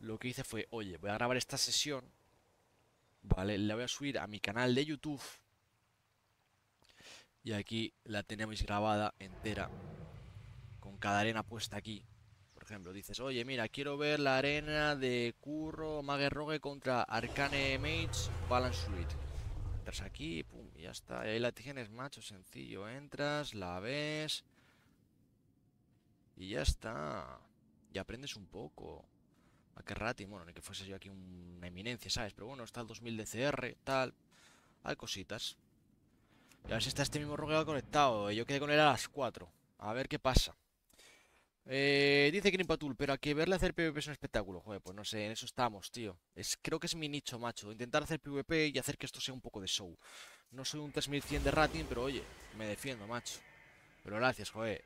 lo que hice fue, oye, voy a grabar esta sesión, ¿vale? La voy a subir a mi canal de YouTube. Y aquí la tenemos grabada entera, con cada arena puesta aquí. Por ejemplo, dices, oye, mira, quiero ver la arena de Curro Mage Rogue contra Arcane Mage Balance Suite. Entras aquí, pum, y ya está. Y ahí la tienes, macho, sencillo. Entras, la ves y ya está. Y aprendes un poco. A qué rating, bueno, ni que fuese yo aquí una eminencia, ¿sabes? Pero bueno, está el 2000 de CR, tal. Hay cositas. Y a ver si está este mismo rogueado conectado. Yo quedé con él a las 4. A ver qué pasa. Dice Grimpatul, pero a que verle hacer PvP es un espectáculo. Joder, pues no sé, en eso estamos, tío. Creo que es mi nicho, macho. Intentar hacer PvP y hacer que esto sea un poco de show. No soy un 3100 de rating, pero oye, me defiendo, macho. Pero gracias, joder.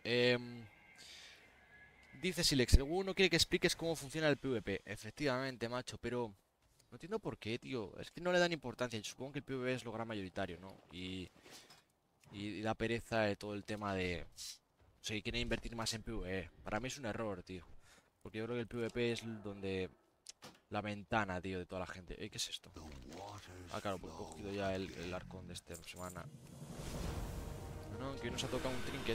Dice Silex, el huevo no quiere que expliques cómo funciona el PvP. Efectivamente, macho, pero no entiendo por qué, tío. Es que no le dan importancia. Yo supongo que el PvP es lo gran mayoritario, ¿no? Y da pereza de todo el tema de... O sea, que quieren invertir más en PvE. Para mí es un error, tío. Porque yo creo que el PvP es donde... La ventana, tío, de toda la gente. ¿Qué es esto? Ah, claro, pues he cogido ya el arcón de esta semana. No, que hoy nos ha tocado un trinket.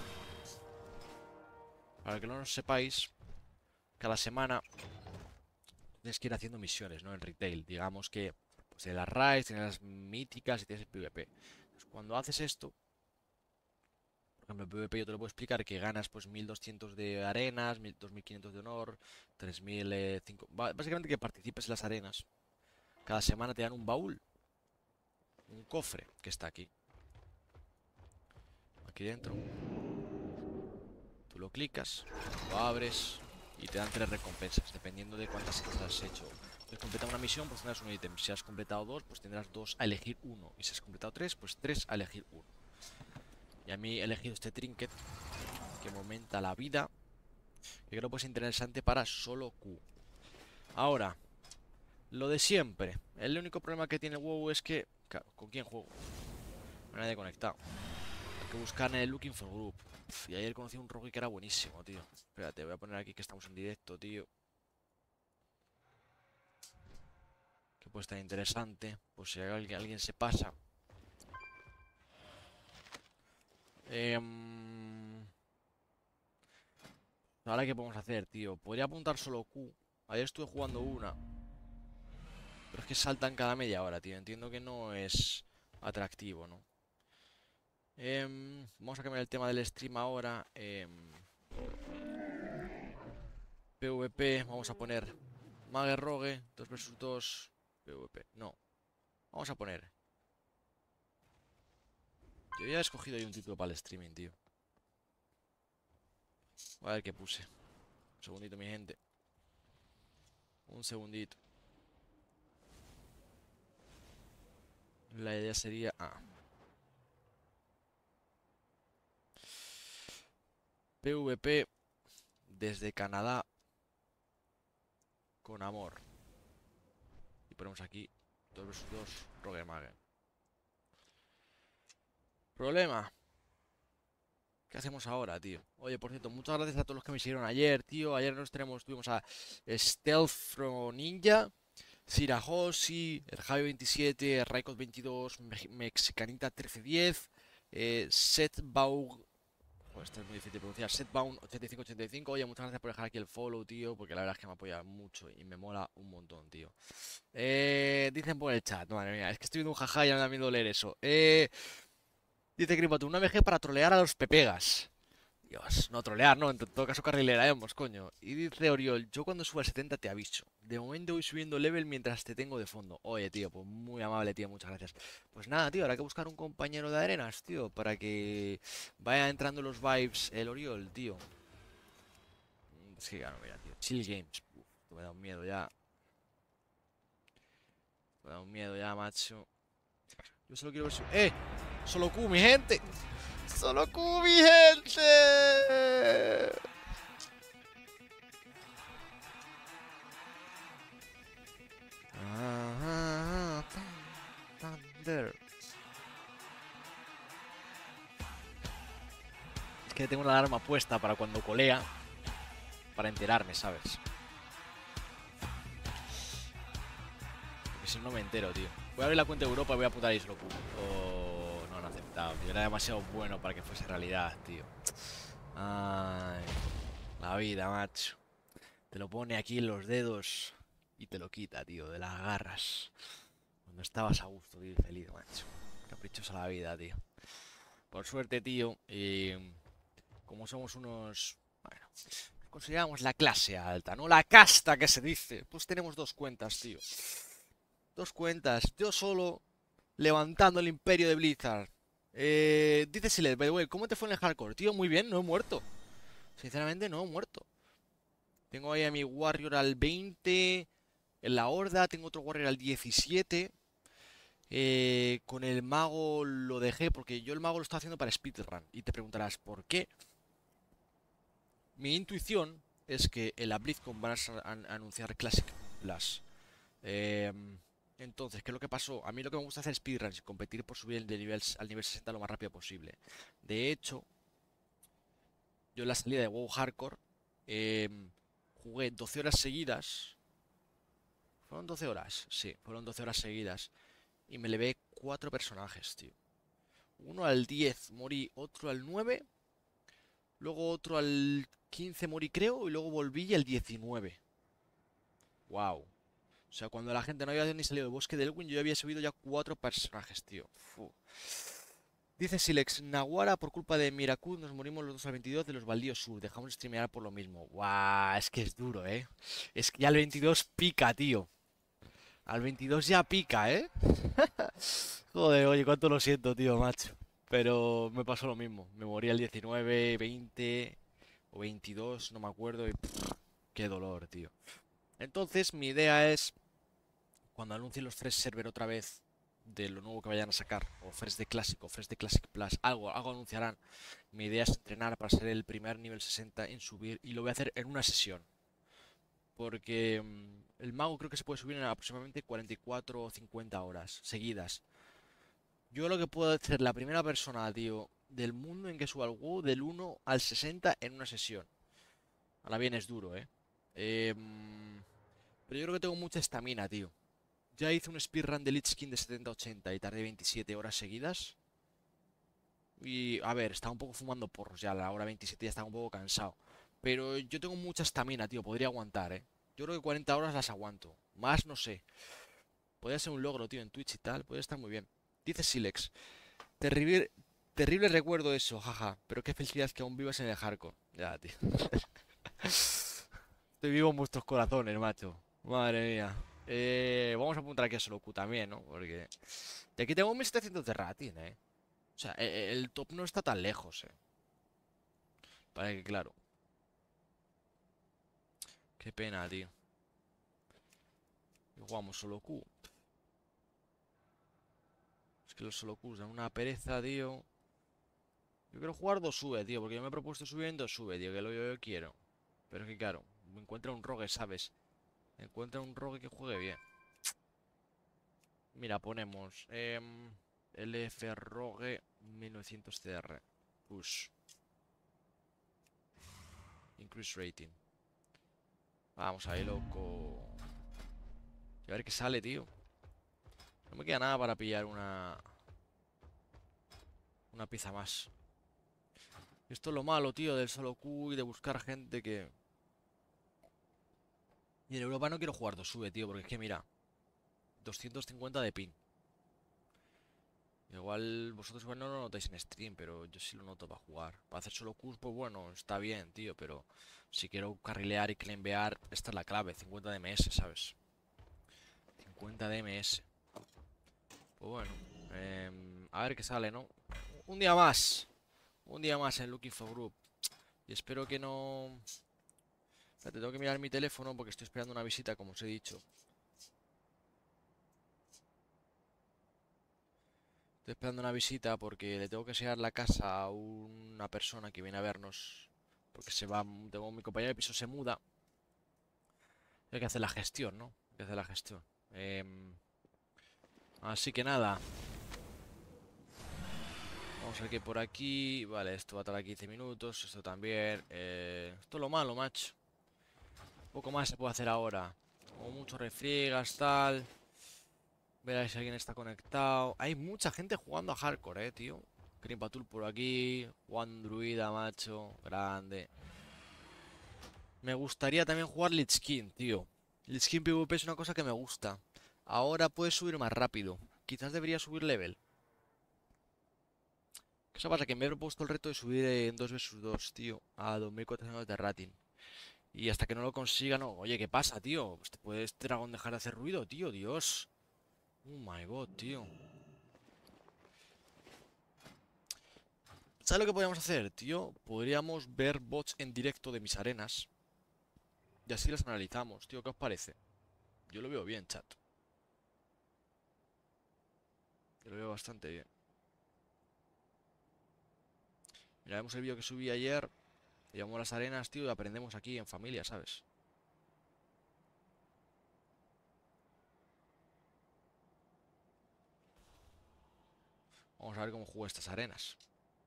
Para que no lo sepáis, cada semana tienes que ir haciendo misiones, ¿no? En retail. Digamos que pues en las raids, tienes las míticas y tienes el PvP. Entonces, cuando haces esto, por ejemplo, el PvP yo te lo puedo explicar que ganas pues 1200 de arenas, 2500 de honor, 3000, básicamente que participes en las arenas. Cada semana te dan un baúl, un cofre que está aquí. Aquí dentro. Tú lo clicas, lo abres y te dan 3 recompensas, dependiendo de cuántas cosas has hecho. Si has completado una misión, pues tendrás un ítem. Si has completado 2, pues tendrás 2 a elegir uno. Y si has completado 3, pues 3 a elegir uno. Y a mí he elegido este trinket, que me aumenta la vida. Que creo que es interesante para solo Q. Ahora, lo de siempre. El único problema que tiene el WoW es que... Claro, ¿con quién juego? No hay nadie conectado. Hay que buscar en el Looking for Group. Y ayer conocí un rogue que era buenísimo, tío. Espérate, voy a poner aquí que estamos en directo, tío. Que puede estar interesante. Pues si alguien se pasa. Ahora qué podemos hacer, tío. Podría apuntar solo Q. Ayer estuve jugando una. Pero es que saltan cada media hora, tío. Entiendo que no es atractivo, ¿no? Vamos a cambiar el tema del stream ahora. PvP, vamos a poner Mage Rogue 2 vs 2 PvP. No, vamos a poner. Yo ya he escogido ahí un título para el streaming, tío. A ver qué puse. Un segundito, mi gente. Un segundito. La idea sería... PvP desde Canadá con amor. Y ponemos aquí 2 vs 2 Rogue Mage. Problema. ¿Qué hacemos ahora, tío? Oye, por cierto, muchas gracias a todos los que me siguieron ayer, tío. Ayer tuvimos a Stealth from Ninja, Sirahoshi, el Javi 27, Raikot 22, Mexicanita 1310, Setbaug. Pues esto es muy difícil de pronunciar. Setbound 8585. Oye, muchas gracias por dejar aquí el follow, tío. Porque la verdad es que me apoya mucho y me mola un montón, tío. Dicen por el chat, madre mía, es que estoy viendo un jaja y ya me da miedo leer eso. Dice Gripato, una VG para trolear a los pepegas. Dios, no trolear, ¿no? En todo caso carrilearemos, coño. Y dice Oriol, yo cuando suba a 70 te aviso. De momento voy subiendo level mientras te tengo de fondo. Oye, tío, pues muy amable, tío, muchas gracias. Pues nada, tío, habrá que buscar un compañero de arenas, tío, para que vaya entrando los vibes el Oriol, tío. Es que, claro, mira, tío, Chill Games. Uf, me da un miedo ya. Me da un miedo ya, macho. Yo solo quiero ver si... ¡Eh! ¡Solo Q, mi gente! ¡Solo Q, mi gente! Thunder. Es que tengo una alarma puesta para cuando colea. Para enterarme, ¿sabes? Que si no, no me entero, tío. Voy a abrir la cuenta de Europa y voy a apuntar ahí solo Q. Oh, no lo han aceptado, tío. Era demasiado bueno para que fuese realidad, tío. Ay, la vida, macho. Te lo pone aquí en los dedos y te lo quita, tío, de las garras. Cuando estabas a gusto, tío, y feliz, macho. Caprichosa la vida, tío. Por suerte, tío, como somos unos... Bueno, consideramos la clase alta, ¿no? La casta que se dice. Pues tenemos dos cuentas, tío. Dos cuentas. Yo solo levantando el imperio de Blizzard. Dice Silet, by the way, ¿cómo te fue en el hardcore? Tío, muy bien, no he muerto. Sinceramente, no he muerto. Tengo ahí a mi Warrior al 20. En la Horda tengo otro Warrior al 17. Con el mago lo dejé porque yo el mago lo estaba haciendo para speedrun. Y te preguntarás, ¿por qué? Mi intuición es que en la BlizzCon van a anunciar Classic Plus. Entonces, ¿qué es lo que pasó? A mí lo que me gusta hacer es speedruns y competir por subir de nivel, al nivel 60 lo más rápido posible. De hecho, yo en la salida de WoW Hardcore jugué 12 horas seguidas. ¿Fueron 12 horas? Sí, fueron 12 horas seguidas. Y me levé 4 personajes, tío. Uno al 10 morí, otro al 9. Luego otro al 15 morí, creo. Y luego volví al 19. Wow. O sea, cuando la gente no había ni salido del bosque de Elwyn, yo había subido ya 4 personajes, tío. Fu. Dice Silex, Naguara, por culpa de Miracut nos morimos los dos al 22 de los baldíos sur. Dejamos de streamear por lo mismo. Guau, es que es duro, ¿eh? Es que ya al 22 pica, tío. Al 22 ya pica, ¿eh? Joder, oye, cuánto lo siento, tío, macho. Pero me pasó lo mismo. Me morí al 19, 20 o 22, no me acuerdo. Y qué dolor, tío. Entonces, mi idea es, cuando anuncien los Fresh Server otra vez de lo nuevo que vayan a sacar, o Fresh de Classic o Fresh de Classic Plus, algo anunciarán. Mi idea es entrenar para ser el primer nivel 60 en subir y lo voy a hacer en una sesión. Porque el mago creo que se puede subir en aproximadamente 44 o 50 horas seguidas. Yo lo que puedo ser la primera persona, tío, del mundo en que suba el WoW del 1 al 60 en una sesión. Ahora bien, es duro, ¿eh? Pero yo creo que tengo mucha estamina, tío. Ya hice un speedrun de Lich King de 70-80 y tardé 27 horas seguidas. Y, a ver, estaba un poco fumando porros ya, a la hora 27 ya estaba un poco cansado. Pero yo tengo mucha estamina, tío, podría aguantar, ¿eh? Yo creo que 40 horas las aguanto. Más no sé. Podría ser un logro, tío, en Twitch y tal. Podría estar muy bien. Dice Silex. Terrible, terrible recuerdo eso, jaja. Pero qué felicidad que aún vivas en el hardcore. Ya, tío. Estoy vivo en vuestros corazones, macho. Madre mía. Vamos a apuntar aquí a solo Q también, ¿no? Porque... Y aquí tengo 1700 de rating, ¿eh? O sea, el top no está tan lejos, ¿eh? Para que, claro. Qué pena, tío. Y jugamos solo Q. Es que los solo Qs dan una pereza, tío. Yo quiero jugar 2 sube, tío. Porque yo me he propuesto subir en 2 sube, tío. Que lo yo quiero. Pero es que, claro. Me encuentra un rogue, ¿sabes? Me encuentra un rogue que juegue bien. Mira, ponemos LF Rogue 1900 CR. Push. Increase rating. Vamos ahí, loco. Y a ver qué sale, tío. No me queda nada para pillar una pieza más. Esto es lo malo, tío, del solo Q y de buscar gente que... Y en Europa no quiero jugar 2 sube, tío, porque es que mira, 250 de ping. Igual vosotros igual no lo notáis en stream, pero yo sí lo noto para jugar. Para hacer solo Qs, pues bueno, está bien, tío, pero si quiero carrilear y claimbear, esta es la clave, 50 de MS, ¿sabes? 50 de MS. Pues bueno, a ver qué sale, ¿no? Un día más. Un día más en Looking for Group. Y espero que no... Espérate, tengo que mirar mi teléfono porque estoy esperando una visita, como os he dicho. Estoy esperando una visita porque le tengo que enseñar la casa a una persona que viene a vernos. Porque se va, tengo mi compañero de piso se muda. Hay que hacer la gestión, ¿no? Hay que hacer la gestión. Así que nada. Vamos a ver qué por aquí. Vale, esto va a tardar 15 minutos. Esto también. Esto es lo malo, macho. Poco más se puede hacer ahora. Como mucho refriegas, tal. Ver si alguien está conectado. Hay mucha gente jugando a hardcore, tío. Krimpatul por aquí. Juan Druida, macho. Grande. Me gustaría también jugar Lich King, tío. Lich King PvP es una cosa que me gusta. Ahora puedes subir más rápido. Quizás debería subir level. ¿Qué pasa? Que me he propuesto el reto de subir en 2 vs 2, tío. A 2400 de rating. Y hasta que no lo consiga, no. Oye, ¿qué pasa, tío? ¿Puede este dragón dejar de hacer ruido, tío? Dios. Oh my god, tío. ¿Sabes lo que podríamos hacer, tío? Podríamos ver bots en directo de mis arenas. Y así las analizamos, tío. ¿Qué os parece? Yo lo veo bien, chat. Yo lo veo bastante bien. Mira, vemos el vídeo que subí ayer. Llevamos las arenas, tío, y aprendemos aquí en familia, ¿sabes? Vamos a ver cómo juego estas arenas.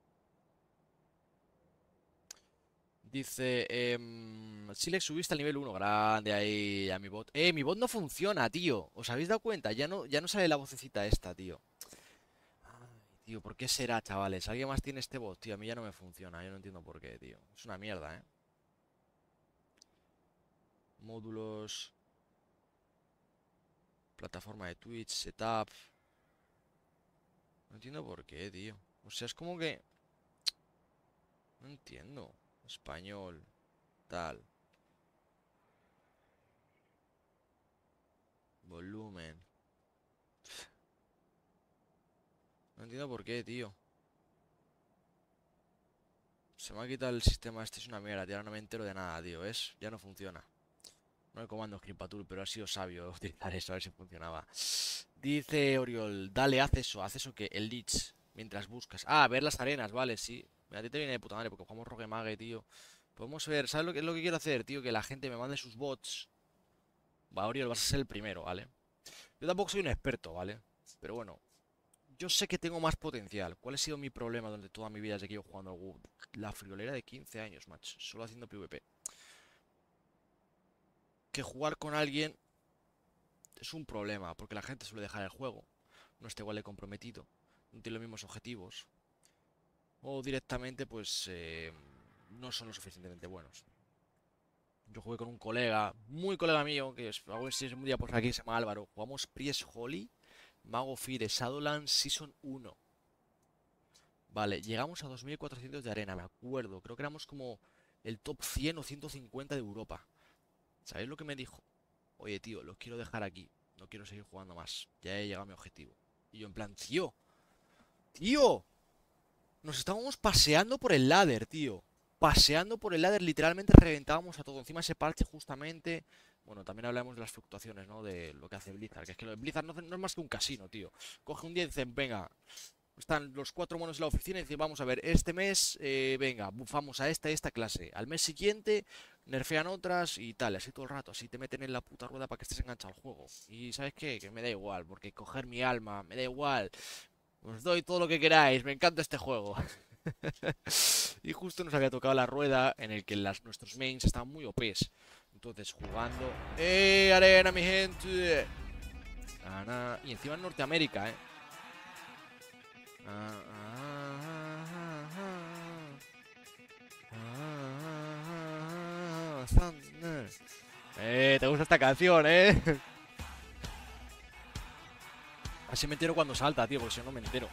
Dice, Silex, subiste al nivel 1. Grande ahí a mi bot. Mi bot no funciona, tío. ¿Os habéis dado cuenta? Ya no sale la vocecita esta, tío. Ay, tío, ¿por qué será, chavales? ¿Alguien más tiene este bot? Tío, a mí ya no me funciona. Yo no entiendo por qué, tío. Es una mierda, ¿eh? Módulos. Plataforma de Twitch, setup. No entiendo por qué, tío. O sea, es como que... No entiendo. Español. Tal. Volumen. No entiendo por qué, tío. Se me ha quitado el sistema, este es una mierda, tío. Ahora no me entero de nada, tío, ¿ves? Ya no funciona. No hay comando Krimpatul, pero ha sido sabio utilizar eso, a ver si funcionaba. Dice Oriol, dale, haz eso que el Lich, mientras buscas. Ah, ver las arenas, vale, sí. Mira, a ti te viene de puta madre, porque jugamos Rogue Mage, tío. Podemos ver, ¿sabes lo que es lo que quiero hacer, tío? Que la gente me mande sus bots. Va, Oriol, vas a ser el primero, ¿vale? Yo tampoco soy un experto, ¿vale? Pero bueno, yo sé que tengo más potencial. ¿Cuál ha sido mi problema durante toda mi vida desde que llevo jugando al WoW? La friolera de 15 años, macho. Solo haciendo PvP. Que jugar con alguien es un problema, porque la gente suele dejar el juego. No está igual de comprometido. No tiene los mismos objetivos. O directamente, pues, no son lo suficientemente buenos. Yo jugué con un colega, muy colega mío, que es, a ver si es un día por aquí, se llama Álvaro. Jugamos Priest Holy, Mago Fire, Shadowlands Season 1. Vale, llegamos a 2400 de arena, me acuerdo. Creo que éramos como el top 100 o 150 de Europa. ¿Sabéis lo que me dijo? Oye, tío, los quiero dejar aquí. No quiero seguir jugando más. Ya he llegado a mi objetivo. Y yo en plan, tío. Nos estábamos paseando por el ladder, tío. Paseando por el ladder, literalmente reventábamos a todo. Encima ese parche justamente... Bueno, también hablamos de las fluctuaciones, ¿no? De lo que hace Blizzard. Que es que lo de Blizzard no es más que un casino, tío. Coge un día y dicen, venga, están los 4 monos en la oficina y dicen, vamos a ver, este mes, venga, bufamos a esta clase. Al mes siguiente, nerfean otras y tal, así todo el rato. Así te meten en la puta rueda para que estés enganchado al juego. Y ¿sabes qué? Que me da igual, porque coger mi alma, me da igual. Os doy todo lo que queráis, me encanta este juego. Y justo nos había tocado la rueda en el que nuestros mains estaban muy OPs. Entonces jugando... Arena, mi gente! Y encima en Norteamérica, Ah, ah, Thunder. ¿Te gusta esta canción, Así me entero cuando salta, tío, porque si no, no me entero.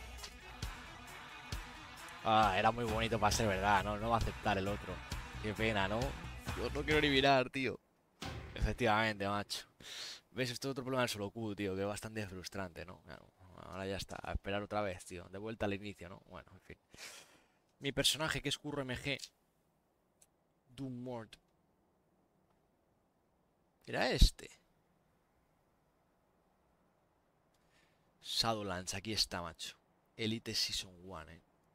Ah, era muy bonito para ser verdad, ¿no? No va a aceptar el otro. Qué pena, ¿no? Yo no quiero ni mirar, tío. Efectivamente, macho. ¿Ves? Esto es otro problema del solo Q, tío, que es bastante frustrante, ¿no? Claro, ahora ya está, a esperar otra vez, tío. De vuelta al inicio, ¿no? Bueno, en fin. Mi personaje, que es Curro MG, Doommord. Era este. Shadowlands, aquí está, macho. Elite Season 1,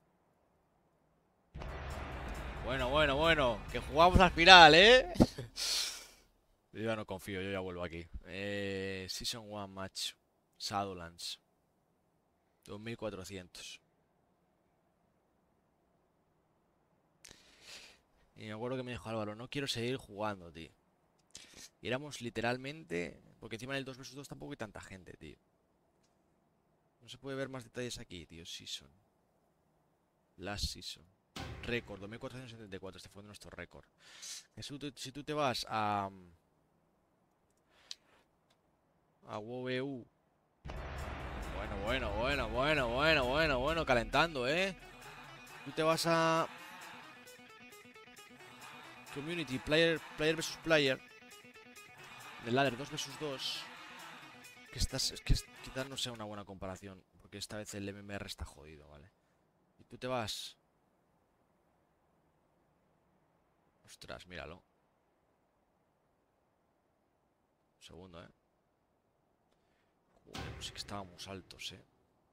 Bueno. Que jugamos al final, Yo ya no confío, yo ya vuelvo aquí. Season 1, macho. Shadowlands. 2400. Y me acuerdo que me dijo Álvaro, no quiero seguir jugando, tío. Y éramos literalmente... Porque encima en el 2 vs 2 tampoco hay tanta gente, tío. No se puede ver más detalles aquí, tío. Season. Last season. Récord, 2474. Este fue nuestro récord. Si tú te vas a WoW. Bueno, calentando, ¿eh? Tú te vas a Community, player versus player. El ladder 2 versus 2. Quizás no sea una buena comparación. Porque esta vez el MMR está jodido, ¿vale? Y tú te vas. Ostras, míralo. Un segundo, ¿eh? Joder, pues sí que estábamos altos, ¿eh?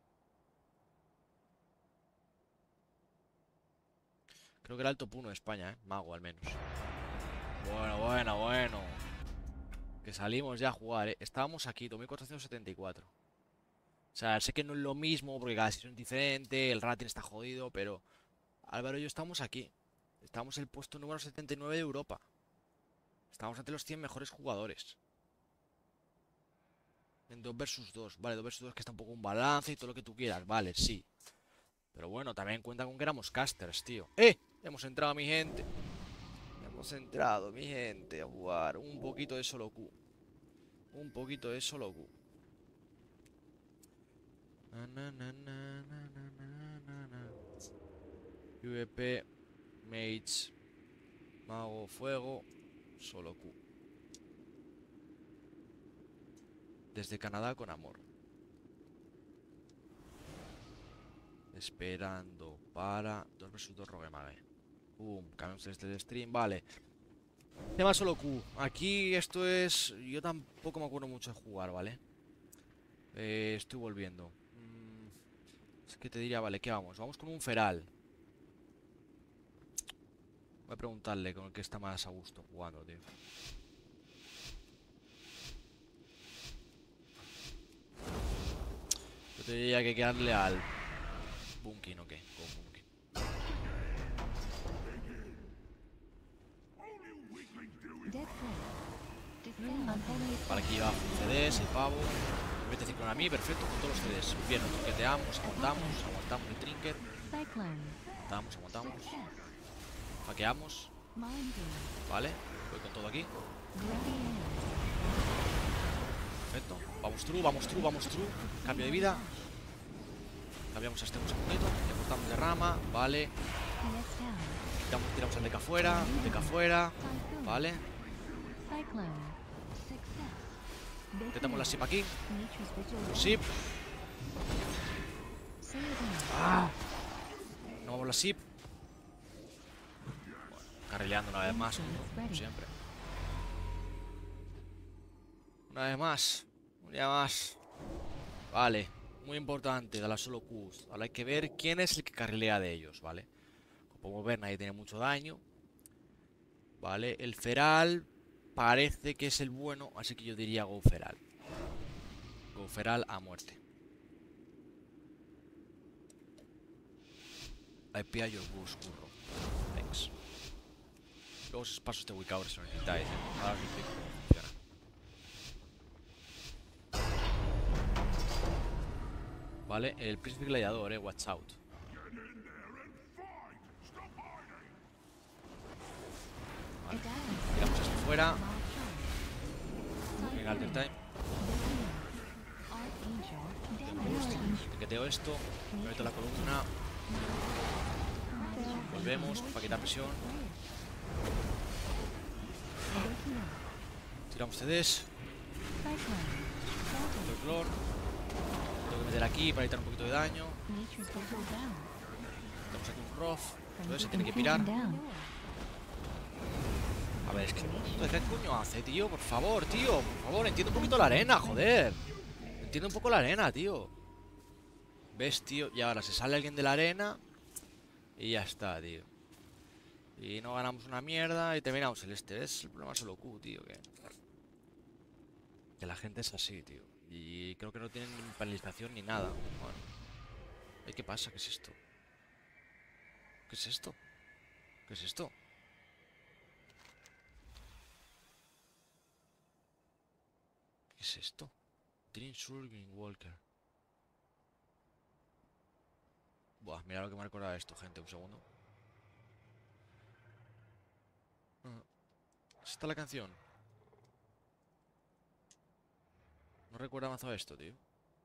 Creo que era el top 1 de España, ¿eh? Mago, al menos. Bueno. Que salimos ya a jugar, ¿eh? Estábamos aquí, 2474. O sea, sé que no es lo mismo porque cada sesión es diferente, el rating está jodido, pero Álvaro y yo estamos aquí. Estamos en el puesto número 79 de Europa. Estamos entre los 100 mejores jugadores. En 2 versus 2. Vale, 2 versus 2 que está un poco un balance y todo lo que tú quieras. Vale, sí. Pero bueno, también cuenta con que éramos casters, tío. ¡Eh! Hemos entrado, mi gente. Hemos entrado, mi gente, a jugar un poquito de solo Q. Un poquito de solo Q. PvP, Mage, Mago, Fuego, solo Q. Desde Canadá con amor. Esperando para 2 vs 2 Roguemage. Cambiamos este stream, vale. Tema solo Q. Aquí esto es... Yo tampoco me acuerdo mucho de jugar, ¿vale? Estoy volviendo. Es que te diría, vale, ¿qué vamos? Vamos con un feral. Voy a preguntarle con el que está más a gusto jugando, tío. Yo te diría que hay que darle al Bunkin, ¿o qué? Con Bunkin. Vale, aquí lleva CDs, el pavo. Me mete ciclón a mí, perfecto, con todos los CDs. Bien, nos trinqueteamos, aguantamos el trinket. Aguantamos. Hackeamos. Vale, voy con todo aquí. Perfecto. Vamos true. Cambio de vida. Cambiamos a este un segundito. Le cortamos de rama. Vale. Tiramos al deca afuera. Vale. Intentamos la SIP aquí. SIP. No vamos la SIP. Bueno, carrileando una vez más, como siempre. Una vez más. Un día más. Vale. Muy importante de la solo Qs. Ahora hay que ver quién es el que carrilea de ellos, ¿vale? Como podemos ver, nadie tiene mucho daño. Vale, el feral parece que es el bueno, así que yo diría Go feral. Go feral a muerte. I pay your boost, curro. Thanks. Luego os paso este wickout si lo necesitáis, Ahora os explico cómo funciona. Vale, el príncipe gladiador, watch out. Vale, tiramos esto fuera. Venga, alter time. Tiqueteo esto, me meto la columna. Volvemos para quitar presión. Tiramos CDs. Folklore. Tengo que meter aquí para evitar un poquito de daño. Tenemos aquí un Roth. Entonces se tiene que pirar. A ver, es que... ¿Qué coño hace, tío? Por favor, tío. Por favor, entiende un poquito la arena, joder. Entiende un poco la arena, tío. ¿Ves, tío? Y ahora se sale alguien de la arena. Y ya está, tío. Y no ganamos una mierda y terminamos el este. Es el problema solo Q, tío. Que la gente es así, tío. Y creo que no tienen ni penalización ni nada. Bueno. ¿Qué pasa? ¿Qué es esto? ¿Qué es esto? ¿Qué es esto? ¿Qué es esto? Dream Surging Walker. Buah, mira lo que me recuerda esto, gente. Un segundo. Ah, ¿Está la canción? No recuerda mazo a esto, tío.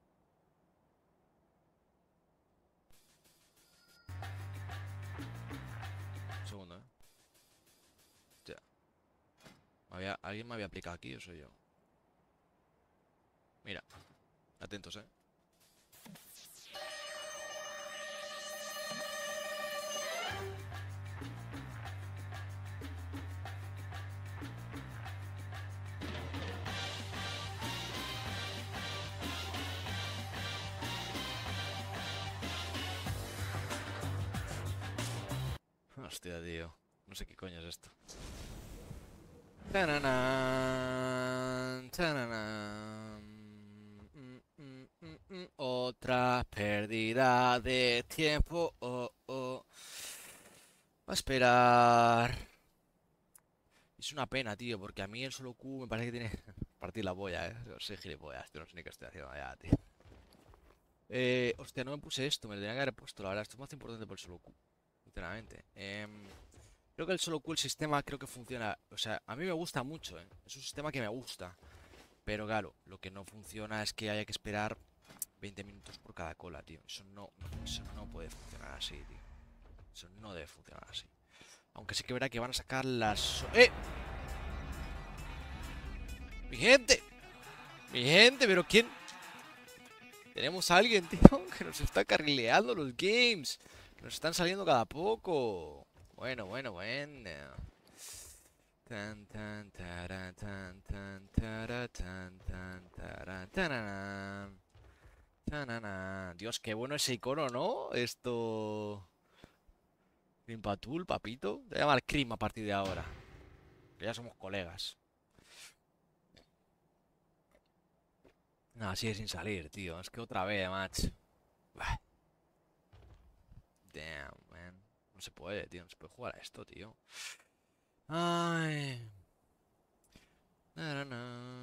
Un segundo, Hostia. Alguien me había aplicado aquí o soy yo. Mira, atentos, Hostia, tío. No sé qué coño es esto. Tananán, tananán. Otra pérdida de tiempo. Oh, oh. Va a esperar. Es una pena, tío, porque a mí el solo Q me parece que tiene. Partir la polla, Soy gilipollas, tío. No sé ni qué estoy haciendo allá, tío. Hostia, no me puse esto. Me lo tenía que haber puesto, la verdad. Esto es más importante por el solo Q. Sinceramente. Creo que el solo Q, el sistema, creo que funciona. O sea, a mí me gusta mucho, Es un sistema que me gusta. Pero claro, lo que no funciona es que haya que esperar 20 minutos por cada cola, tío. Eso no puede funcionar así, tío. Eso no debe funcionar así. Aunque sí que verá que van a sacar las... ¡Eh! ¡Mi gente! ¡Mi gente! ¿Pero quién? Tenemos a alguien, tío, que nos está carrileando los games. Nos están saliendo cada poco. Bueno, bueno, bueno. Tan, tan, tara, tan, tan, tara, tan, tan, tara, tararán. Tanana. Dios, qué bueno ese icono, ¿no? Esto... Crimpatul, papito. Te voy a llamar Crim a partir de ahora. Que ya somos colegas. No, sigue sin salir, tío. Es que otra vez, macho. Bah, damn, man. No se puede, tío. No se puede jugar a esto, tío. Ay. Narana.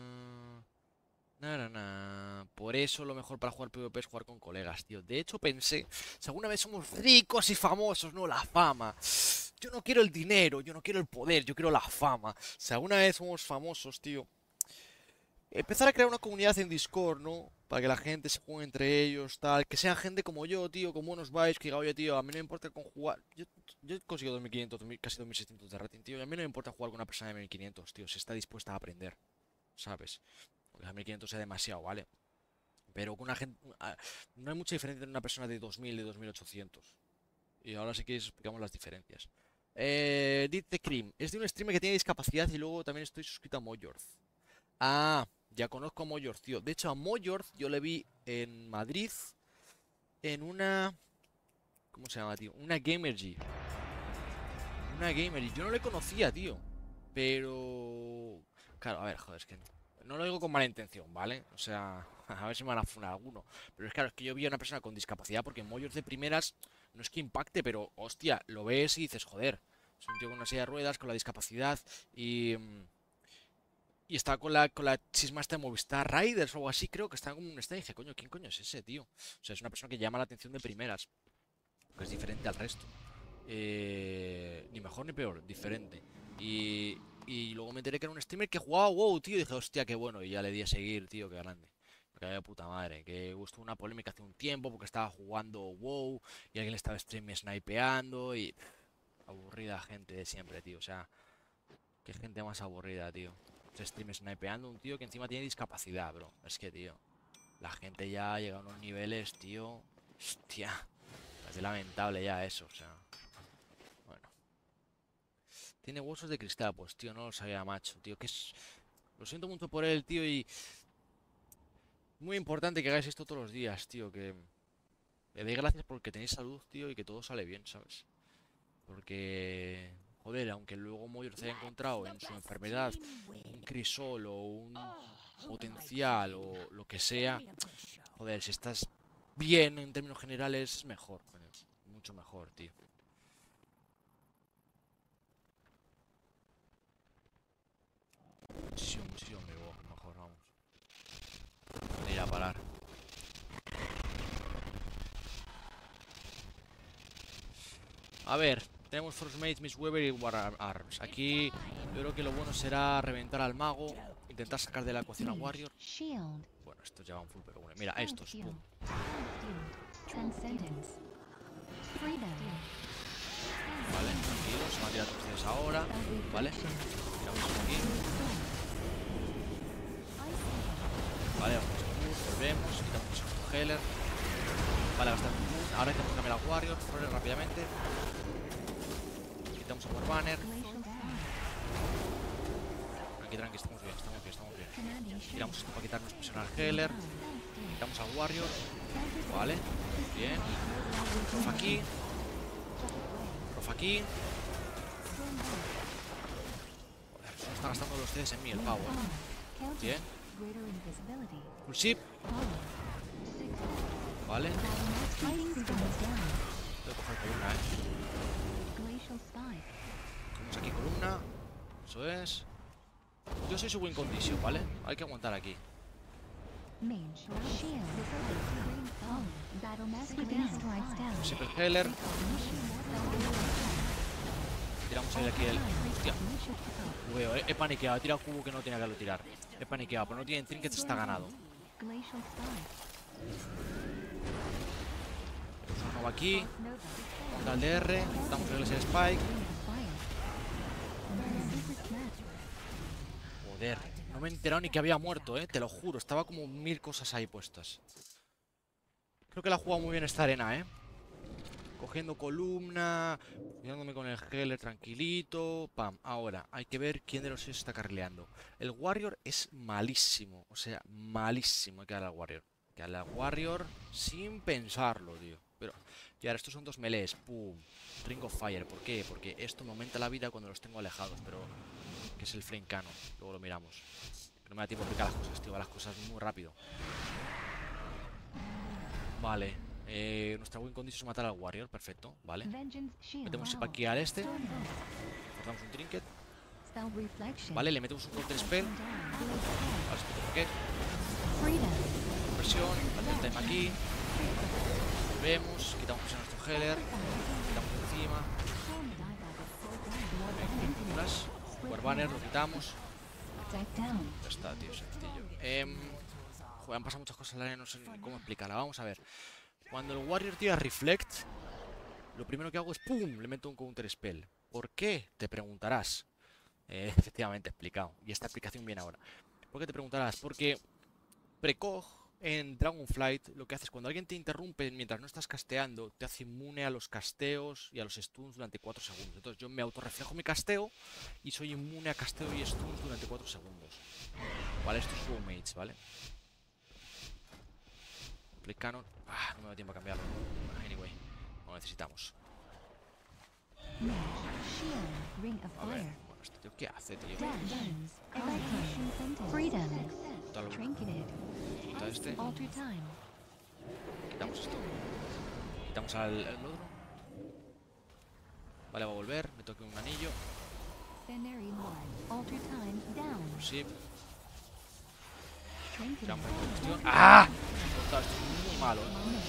Narana. Por eso lo mejor para jugar PvP es jugar con colegas, tío. De hecho, pensé, si alguna vez somos ricos y famosos, no la fama. Yo no quiero el dinero, yo no quiero el poder, yo quiero la fama. Si alguna vez somos famosos, tío, empezar a crear una comunidad en Discord, ¿no? Para que la gente se juegue entre ellos, tal. Que sean gente como yo, tío, con buenos vibes. Que diga, oye, tío, a mí no me importa con jugar. Yo he conseguido 2500, casi 2600 de rating, tío. Y a mí no me importa jugar con una persona de 1500, tío, si está dispuesta a aprender, ¿sabes? Porque a 1500 sea demasiado, ¿vale? Pero con una gente. No hay mucha diferencia entre una persona de 2000 y de 2800. Y ahora sí que explicamos las diferencias. Dice Cream. Es de un streamer que tiene discapacidad y luego también estoy suscrito a Moyorth. Ah, ya conozco a Moyorth, tío. De hecho, a Moyorth yo le vi en Madrid en una... ¿Cómo se llama, tío? Una Gamergy. Una Gamergy. Yo no le conocía, tío. Pero... Claro, a ver, joder, es que... No lo digo con mala intención, ¿vale? O sea, a ver si me van a funar alguno. Pero es claro, es que yo vi a una persona con discapacidad porque Moyorth de primeras no es que impacte, pero hostia, lo ves y dices, joder, es un tío con una silla de ruedas, con la discapacidad y... Y estaba con la chisma esta de Movistar Riders o algo así, creo que estaba como un stand. Y dije, coño, ¿quién coño es ese, tío? O sea, es una persona que llama la atención de primeras, que es diferente al resto. Ni mejor ni peor, diferente. Y luego me enteré que era un streamer que jugaba WoW, tío. Y dije, hostia, qué bueno. Y ya le di a seguir, tío, qué grande. Me cae de puta madre. Que gustó una polémica hace un tiempo porque estaba jugando WoW y alguien le estaba stream snipeando y... aburrida gente de siempre, tío. O sea, qué gente más aburrida, tío. Se stream snipeando un tío que encima tiene discapacidad, bro. Es que, tío, la gente ya llega a unos niveles, tío. Hostia, es lamentable ya eso, o sea. Bueno. Tiene huesos de cristal, pues, tío, no lo sabía, macho, tío. Que es... Lo siento mucho por él, tío, y... Muy importante que hagáis esto todos los días, tío, que... Le doy gracias porque tenéis salud, tío, y que todo sale bien, ¿sabes? Porque... Joder, aunque luego Moyor se haya encontrado en su enfermedad un crisol o un potencial o lo que sea, joder, si estás bien en términos generales es mejor, coño, mucho mejor, tío. Muchísimo, muchísimo mejor, vamos. Ir a parar. A ver, tenemos Frostmage, Mistweaver y War Arms. Aquí yo creo que lo bueno será reventar al mago, intentar sacar de la ecuación a Warrior. Bueno, estos ya van full, pero bueno, mira, estos, pum. Vale, tranquilos, se van a tirar ustedes ahora. Vale, tiramos aquí. Vale, vamos a volvemos, quitamos nuestro Healer. Vale, gastamos un boost. Ahora tenemos que cambiar a Warrior, rápidamente. Quitamos a Warbanner. Tranqui, estamos bien, estamos bien. Tiramos esto para quitarnos presión al Healer. Quitamos al Warrior. Vale, bien. Prof aquí. Prof aquí. Joder, solo está gastando los CDs en mí el pavo, Bien. Full ship. Vale. Voy a coger columna, Cogemos aquí columna. Eso es. Yo soy su win condition, ¿vale? Hay que aguantar aquí. Siempre el Healer. Tiramos ahí aquí el... Hostia. Lo veo, he paniqueado. He tirado cubo que no tenía que haberlo tirar. He paniqueado, pero no tienen trinkets, está ganado. Una nova aquí. Vamos al DR. Damos el Spike. Joder, no me he enterado ni que había muerto, te lo juro. Estaba como 1000 cosas ahí puestas. Creo que la ha jugado muy bien esta arena, Cogiendo columna, cuidándome con el Healer tranquilito. Pam, ahora hay que ver quién de los seis está carrileando. El Warrior es malísimo, o sea, malísimo. Hay que darle al Warrior. Hay que darle al Warrior sin pensarlo, tío. Pero, y ahora estos son dos melees. Pum, Ring of Fire. ¿Por qué? Porque esto me aumenta la vida cuando los tengo alejados, pero... que es el Flame Cannon, luego lo miramos. Que no me da tiempo de explicar las cosas, tío, las cosas muy rápido. Vale, nuestra win condition es matar al Warrior, perfecto, vale. Metemos aquí al este. Cortamos un trinket. Vale, le metemos un counter spell. Vale, ¿por qué? Conversión, el time aquí. Volvemos, quitamos a nuestro Healer. Quitamos encima. Flash. Warbanner, lo quitamos. Ya está, tío, sencillo. Joder, han pasado muchas cosas en la arena, no sé cómo explicarla. Vamos a ver. Cuando el Warrior tira Reflect, lo primero que hago es ¡pum! Le meto un Counter Spell. ¿Por qué? Te preguntarás. Efectivamente, explicado. Y esta explicación viene ahora. ¿Por qué te preguntarás? Porque Precog en Dragonflight lo que hace es cuando alguien te interrumpe mientras no estás casteando, te hace inmune a los casteos y a los stuns durante 4 segundos. Entonces yo me autorreflejo mi casteo y soy inmune a casteo y stuns durante 4 segundos. Vale, esto es Mates, ¿vale? Play Cannon. Ah, no me da tiempo a cambiarlo. Anyway, lo necesitamos. A ver, bueno, este tío, ¿qué hace, tío? Quita este. Quitamos esto. Quitamos al lodro. Vale, va a volver. Me toque un anillo. Sí. ¡Ah! Esto es muy malo,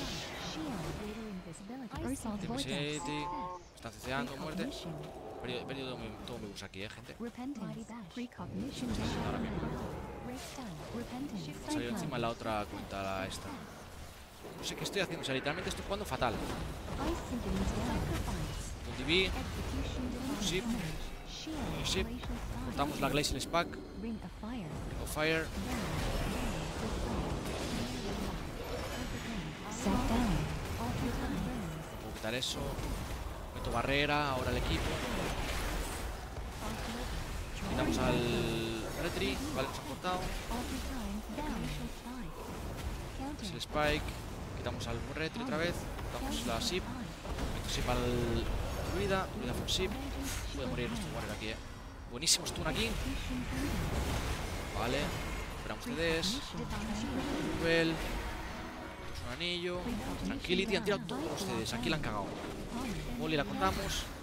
Está ceceando, muerte. He perdido todo mi bus aquí, gente. Ahora mismo. Ha salido encima la otra cuenta, esta. No sé qué estoy haciendo, o sea, literalmente estoy jugando fatal. TV. Ship. Ship. Cortamos la Glacial Spack. Ring of Fire. Puedo quitar eso. Meto barrera, ahora el equipo. Quitamos al Retri, vale, nos han cortado. Es el Spike. Quitamos al Retri otra vez. Quitamos la Ship. Meto Ship al Druida. Druida for Ship. Puede morir nuestro Warrior aquí, Buenísimo stun aquí. Vale. Esperamos CDs. Duel. Un anillo. Tranquility. Han tirado todos los CDs. Aquí la han cagado. Molly la cortamos.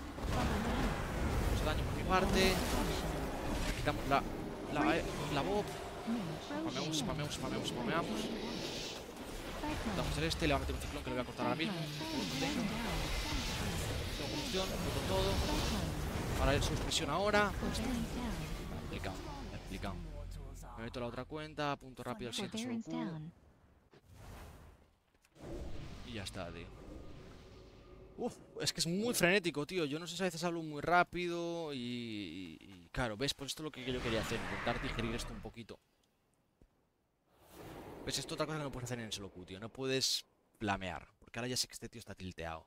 Mucho daño por mi parte. Quitamos la Bob. Spameamos. Quitamos el este. Le va a meter un ciclón que lo voy a cortar ahora mismo. corrupción, con todo. Ahora el suspensión ahora. Explicado, explicado. Me meto a la otra cuenta, punto rápido al siguiente solo Q. Y ya está, tío. Uf, es que es muy frenético, tío. Yo no sé si a veces hablo muy rápido y claro, ¿ves? Pues esto es lo que yo quería hacer, intentar digerir esto un poquito. ¿Ves? Esto es otra cosa que no puedes hacer en el solo Q, tío. No puedes flamear, porque ahora ya sé que este tío está tilteado.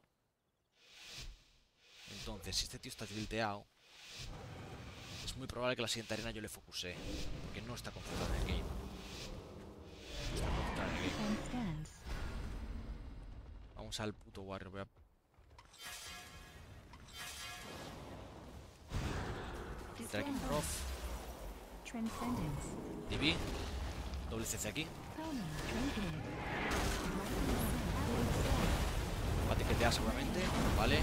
Entonces, si este tío está tilteado, es muy probable que la siguiente arena yo le focusee, porque no está concentrado en el game. No está concentrado en el game. Vamos al puto Warrior, voy a... Meter aquí un Prof. DB. Doble CC aquí. Va a tiquetear seguramente. Vale.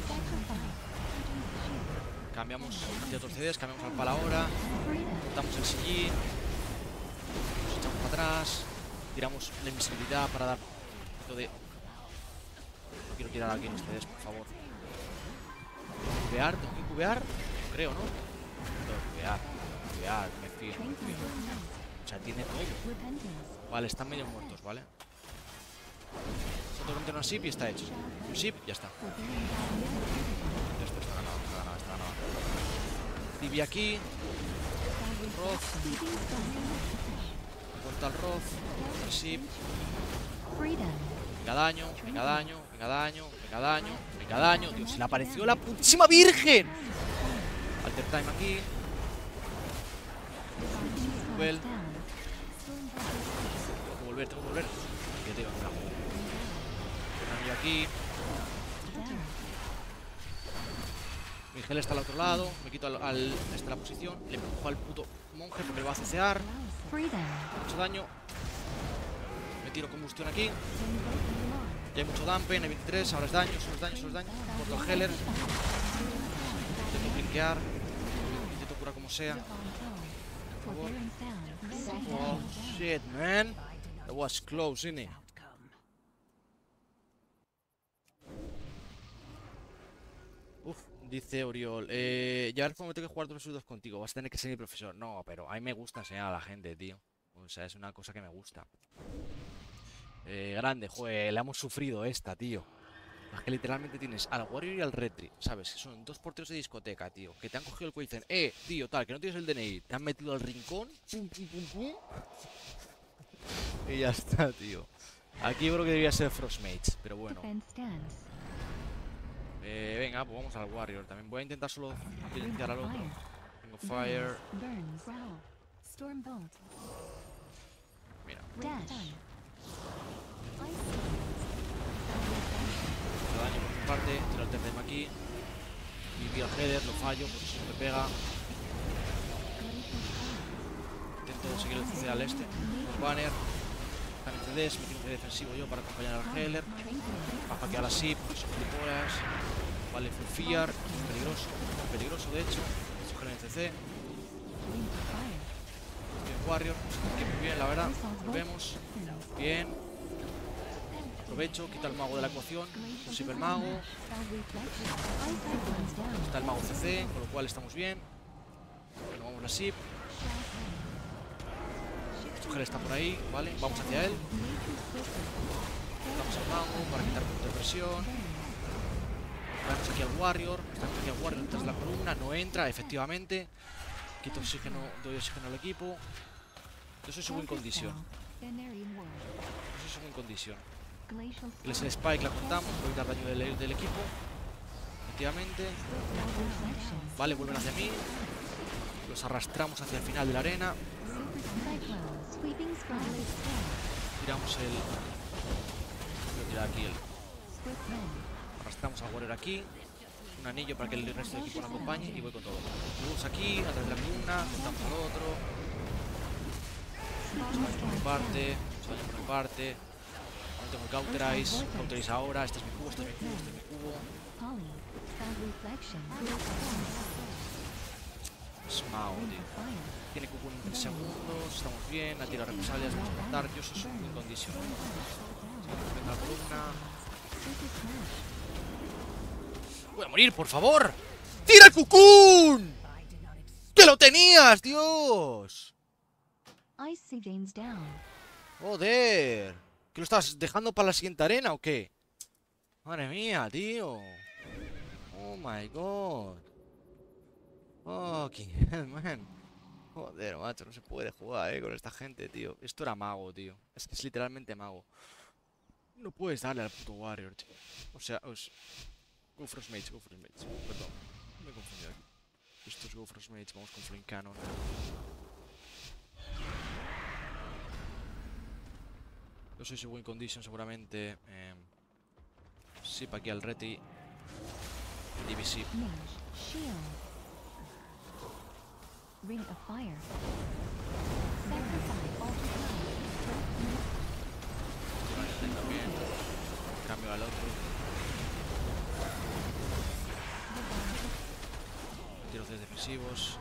Cambiamos hacia otros CDs, cambiamos al pala ahora. Cortamos el sillín. Nos echamos para atrás. Tiramos la invisibilidad para dar un poquito de... No quiero tirar aquí los CDs, por favor. ¿Cubear? ¿Tengo que cubear? Creo, ¿no? Tengo que cubear, me fío. O sea, tiene todo. Vale, están medio muertos, ¿vale? Nosotros una SIP y está hecho. Un SIP, ya está. Esto está ganado, está ganado, está ganado. Tibia aquí. Roth. Corta el Roth. El SIP. Venga daño, venga daño, venga daño, venga daño, venga daño. Dios, se le apareció la putísima virgen. Alter time aquí. Well. Tengo que volver. Que te iba a curar. Un aquí. Miguel está al otro lado. Me quito al la posición. Le empujo al puto monje porque le va a CCar. Mucho daño. Me tiro combustión aquí. Ya hay mucho dampen. Hay 23. Ahora es daño. Solo es daño. Solo es daño. Corto el Heller. Intento blinkear. Intento curar como sea. Por favor. Oh shit, man. That was close, innit? Uf, dice Oriol. Ya ahora tengo que jugar 2 vs 2 contigo. Vas a tener que ser mi profesor. No, pero a mí me gusta enseñar a la gente, tío. O sea, es una cosa que me gusta. Grande, joder, le hemos sufrido esta, tío. Es que literalmente tienes al Warrior y al Retri, ¿sabes? Que son 2 porteros de discoteca, tío. Que te han cogido el cuello y dicen, tío, tal, que no tienes el DNI. Te han metido al rincón. Pum, pum, pum, pum. Y ya está, tío. Aquí yo creo que debería ser Frostmates, pero bueno. Venga, pues vamos al Warrior. También voy a intentar solo silenciar al otro. Tengo Fire. Mira. Mucho daño por mi parte. Tiro el Terdem aquí. Y al Header, lo fallo, porque eso me pega. Intento seguir el CC al este. Con Banner. Están en CDs, me tiro un CD defensivo yo para acompañar al Heller. Bajo aquí a la SIP, son fliporas. Vale, full fear, peligroso, peligroso de hecho. Cogen el CC. Bien, Warrior, muy bien, la verdad. Volvemos. Bien. Aprovecho, quita el mago de la ecuación. Consigue el mago. Está el mago CC, con lo cual estamos bien. Bueno, vamos a la SIP. Heller está por ahí, ¿vale? Vamos hacia él. Vamos al mago para quitar punto de presión. Vamos aquí al Warrior. Estamos aquí al Warrior detrás de la columna. No entra, efectivamente. Quito oxígeno, doy oxígeno al equipo. Yo soy según condición. Yo soy según condición. El Spike la contamos, voy a quitar daño del equipo. Efectivamente. Vale, vuelven hacia mí. Los arrastramos hacia el final de la arena. Tiramos el... Voy a tirar aquí el... Arrastramos al Warrior aquí. Un anillo para que el resto del equipo nos acompañe. Y voy con todo. Vamos aquí, atrás de la columna. Cortamos al otro. Mucho por mi parte. Mucho daño por mi parte. Ahora tengo el Cauterize. Cauterize ahora. Este es mi cubo, este es mi cubo, este es mi cubo. Smao, tío. Tiene cubo en 3 segundos. Estamos bien. Ha tirado represalias. Vamos a matar. Yo soy en condición. Venga la columna. Voy a morir, por favor. ¡Tira el cucún! ¡Que lo tenías, Dios! Ice James down. Joder. ¿Que lo estás dejando para la siguiente arena o qué? Madre mía, tío. Oh my god. Fucking hell, man. Joder, macho, no se puede jugar, con esta gente, tío. Esto era mago, tío. Es que es literalmente mago. No puedes darle al puto Warrior, tío. O sea, Go Frost Mage, Go Frost Mage. Perdón, me he confundido aquí. Esto es Go Frost Mage, vamos con Flame Cannon. Yo soy su win condition seguramente. Sí, para aquí al Reti. DBC. Mage. Shield. Ring of fire. Sacrifice all También. Cambio al otro. Tiro Cs defensivos.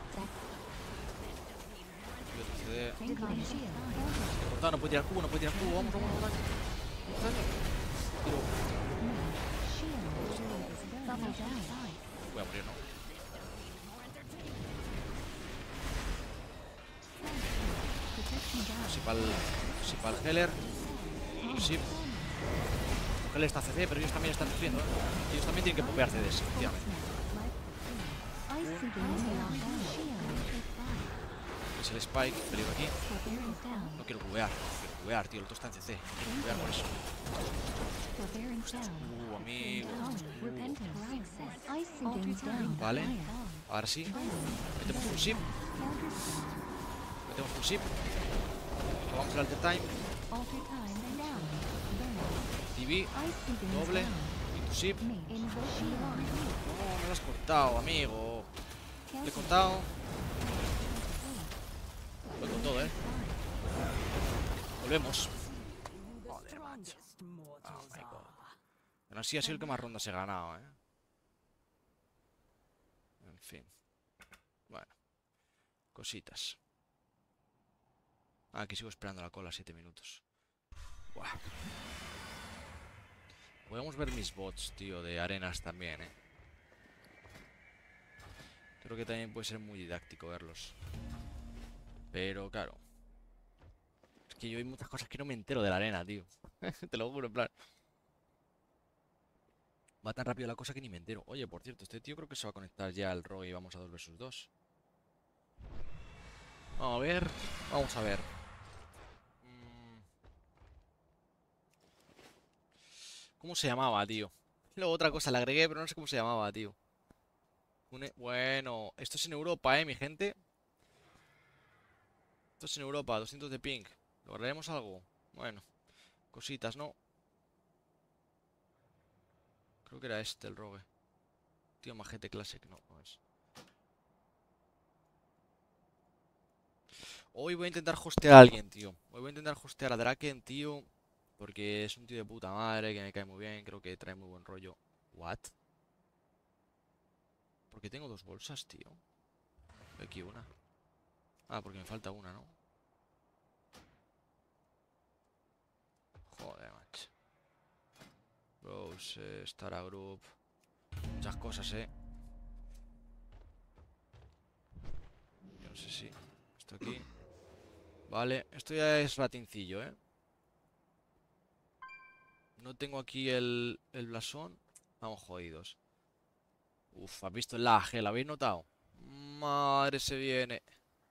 Tiro CD. Cortado, no puede tirar cubo, no puede tirar cubo. Vamos, vamos, vamos. Tiro. Voy a morir, ¿no? Si para el Heller. Sí. El Heller está CC, pero ellos también están sufriendo, ¿eh? Ellos también tienen que popear CDs, efectivamente. Es el Spike, peligro aquí. No quiero cubear, tío. El otro está en CC. No quiero cubear por eso. Amigo. Vale. Ahora sí. Metemos un ship. Metemos un ship. Vamos al alter time. TV. Doble. Y tu ship. No, me lo has cortado, amigo. Le he cortado. Voy con todo, Volvemos. Joder, macho. Oh my god. Pero así ha sido el que más rondas he ganado, En fin. Bueno. Cositas. Aquí sigo esperando la cola 7 minutos. Buah. Podemos ver mis bots, tío, de arenas también, Creo que también puede ser muy didáctico verlos. Pero, claro. Es que yo hay muchas cosas que no me entero de la arena, tío. Te lo juro, en plan. Va tan rápido la cosa que ni me entero. Oye, por cierto, este tío creo que se va a conectar ya al ROG y vamos a 2 vs 2. Vamos a ver. Vamos a ver. ¿Cómo se llamaba, tío? Luego otra cosa le agregué, pero no sé cómo se llamaba, tío. Bueno, esto es en Europa, mi gente. Esto es en Europa, 200 de ping. ¿Lograremos algo? Bueno, cositas, ¿no? Creo que era este el rogue. Tío, Majete Classic, no, no es. Hoy voy a intentar hostear a alguien, tío. Hoy voy a intentar hostear a Draken, tío. Porque es un tío de puta madre, que me cae muy bien. Creo que trae muy buen rollo. ¿What? ¿Por qué tengo 2 bolsas, tío? Aquí una. Ah, porque me falta una, ¿no? Joder, macho. Rose, Stara Group. Muchas cosas, Yo no sé si... Esto aquí. Vale, esto ya es ratincillo, No tengo aquí el blasón. Vamos jodidos. Uf, ¿has visto el lag? ¿Lo habéis notado? Madre se viene.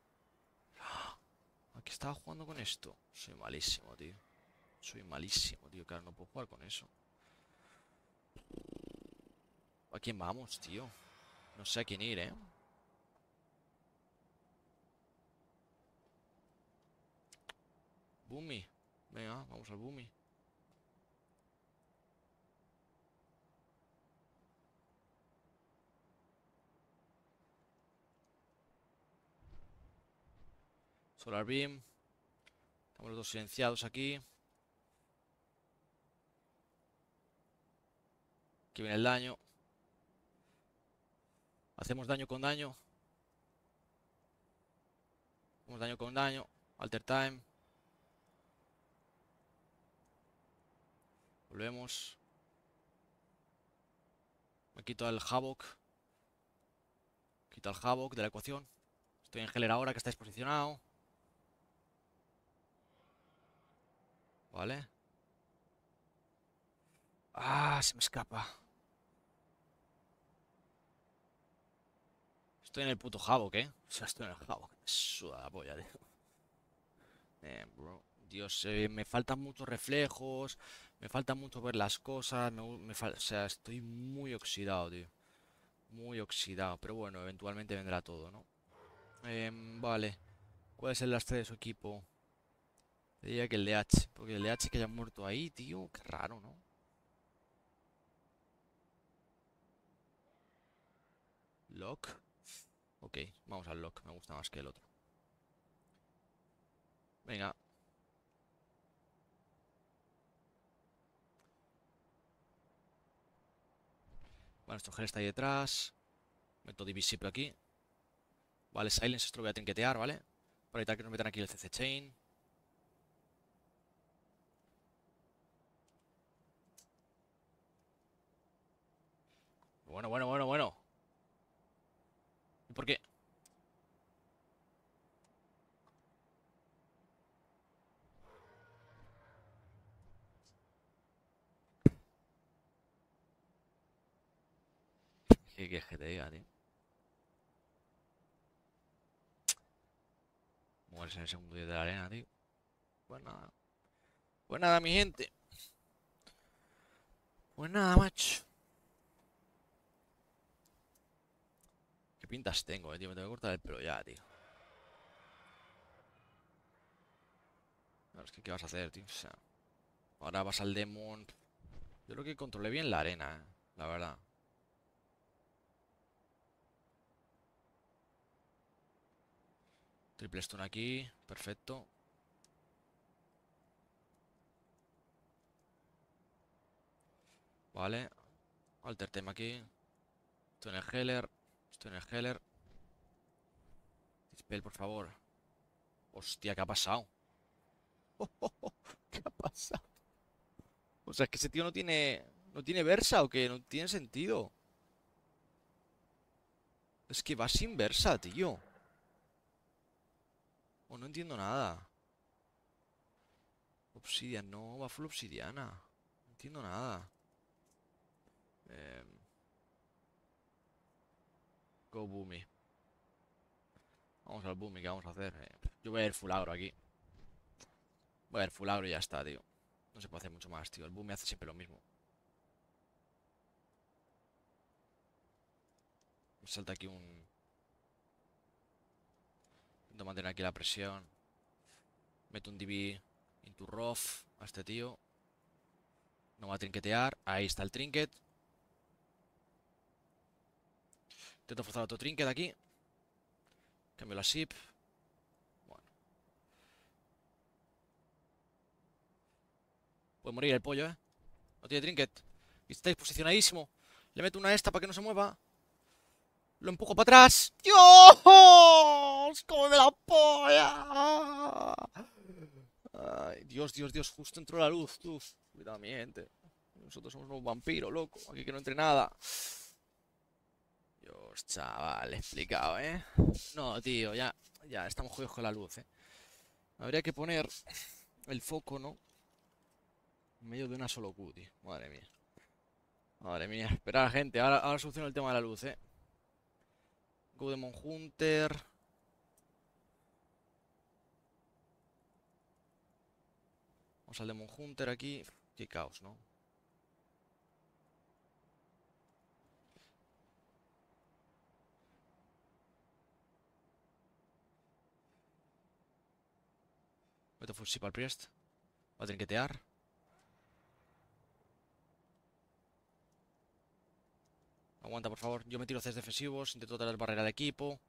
Aquí estaba jugando con esto. Soy malísimo, tío. Soy malísimo, tío. Claro, no puedo jugar con eso. ¿A quién vamos, tío? No sé a quién ir, Boomy. Venga, vamos al Boomy. Solar Beam. Estamos los dos silenciados aquí. Aquí viene el daño. Hacemos daño con daño. Hacemos daño con daño. Alter time. Volvemos. Me quito el Havoc. Quito el Havoc de la ecuación. Estoy en Heller ahora que estáis posicionado. Vale. Ah, se me escapa. Estoy en el puto Havoc, ¿eh? O sea, estoy en el Havoc. Me suda la polla, tío. Bro. Dios, me faltan muchos reflejos. Me falta mucho ver las cosas. O sea, estoy muy oxidado, tío. Muy oxidado. Pero bueno, eventualmente vendrá todo, ¿no? Vale. ¿Cuál es el lastre de su equipo? Diría que el de H. Porque el de H que haya muerto ahí, tío. Qué raro, ¿no? Lock. Ok, vamos al lock. Me gusta más que el otro. Venga. Bueno, nuestro gel está ahí detrás. Meto divisible aquí. Vale, Silence, esto lo voy a trinquetear, ¿vale? Para evitar que nos metan aquí el CC Chain. Bueno, bueno, bueno, bueno. ¿Y por qué? ¿Qué quieres que te diga, tío? Mueres en el segundo día de la arena, tío. Pues nada. Pues nada, mi gente. Pues nada, macho. ¿Qué pintas tengo, tío? Me tengo que cortar el pelo ya, tío. No, es que, ¿qué vas a hacer, tío? O sea, ahora vas al Demon. Yo creo que controlé bien la arena, la verdad. Triple stun aquí. Perfecto. Vale. Alter tema aquí. Estoy en el Heller. Estoy en el Heller. Dispel, por favor. Hostia, ¿qué ha pasado? ¿Qué ha pasado? O sea, es que ese tío no tiene. ¿No tiene Versa o qué? No tiene sentido. Es que va sin Versa, tío. O no entiendo nada. Obsidian, no, va full obsidiana. No entiendo nada. Em, Go Boomy. Vamos al Boomy, ¿qué vamos a hacer? Yo voy a ir full agro aquí. Voy a ir full agro y ya está, tío. No se puede hacer mucho más, tío. El Boomy hace siempre lo mismo. Me salta aquí un. Intento mantener aquí la presión. Meto un DB into rough a este tío. No va a trinquetear. Ahí está el trinket. Intento forzar otro trinket aquí. Cambio la ship. Bueno. Puede morir el pollo, ¿eh? No tiene trinket. Y estáis posicionadísimo. Le meto una esta para que no se mueva. Lo empujo para atrás. ¡Dios! ¡Cómo me la polla! Ay, Dios, Dios, Dios. Justo entró la luz, tú. Cuidado, mi gente. Nosotros somos un vampiro, loco. Aquí que no entre nada. Dios, chaval, explicado, ¿eh? No, tío, ya estamos jodidos con la luz, ¿eh? Habría que poner el foco, ¿no? En medio de una solo Q, tío. Madre mía. Madre mía. Esperad, gente. Ahora soluciono el tema de la luz, ¿eh? Go Demon Hunter. Vamos al Demon Hunter aquí. Qué caos, ¿no? Meto full ship al Priest. Va a trinquetear. Aguanta, por favor. Yo me tiro Cs defensivos. Intento traer barrera al equipo.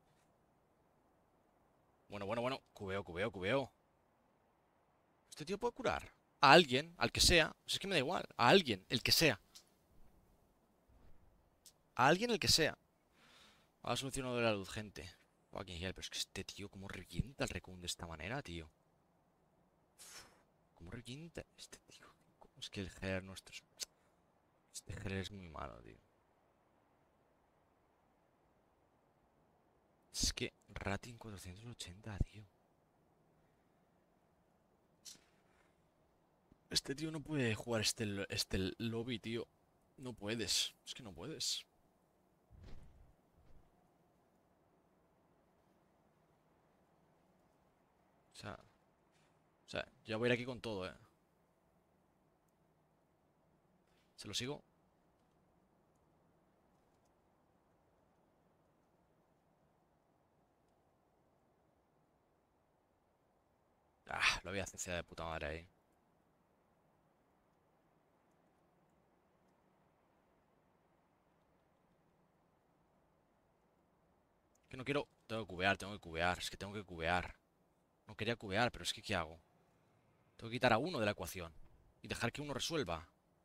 Bueno, bueno, bueno. Cubeo, cubeo, cubeo. Este tío puede curar. A alguien, al que sea. Pues es que me da igual. A alguien, el que sea. A alguien, el que sea. Ahora solucionado de la luz, gente. Fucking hell, pero es que este tío, ¿cómo revienta el Recon de esta manera, tío? ¿Cómo revienta este tío? Es que el Heller nuestro. Este Heller es muy malo, tío. Es que rating 480, tío. Este tío no puede jugar este lobby, tío. No puedes. Es que no puedes. O sea, ya voy a ir aquí con todo, ¿eh? ¿Se lo sigo? Ah, lo voy a hacer de puta madre ahí. Que no quiero... Tengo que cubear, tengo que cubear. Es que tengo que cubear. No quería cubear, pero es que ¿qué hago? Tengo que quitar a uno de la ecuación. Y dejar que uno resuelva.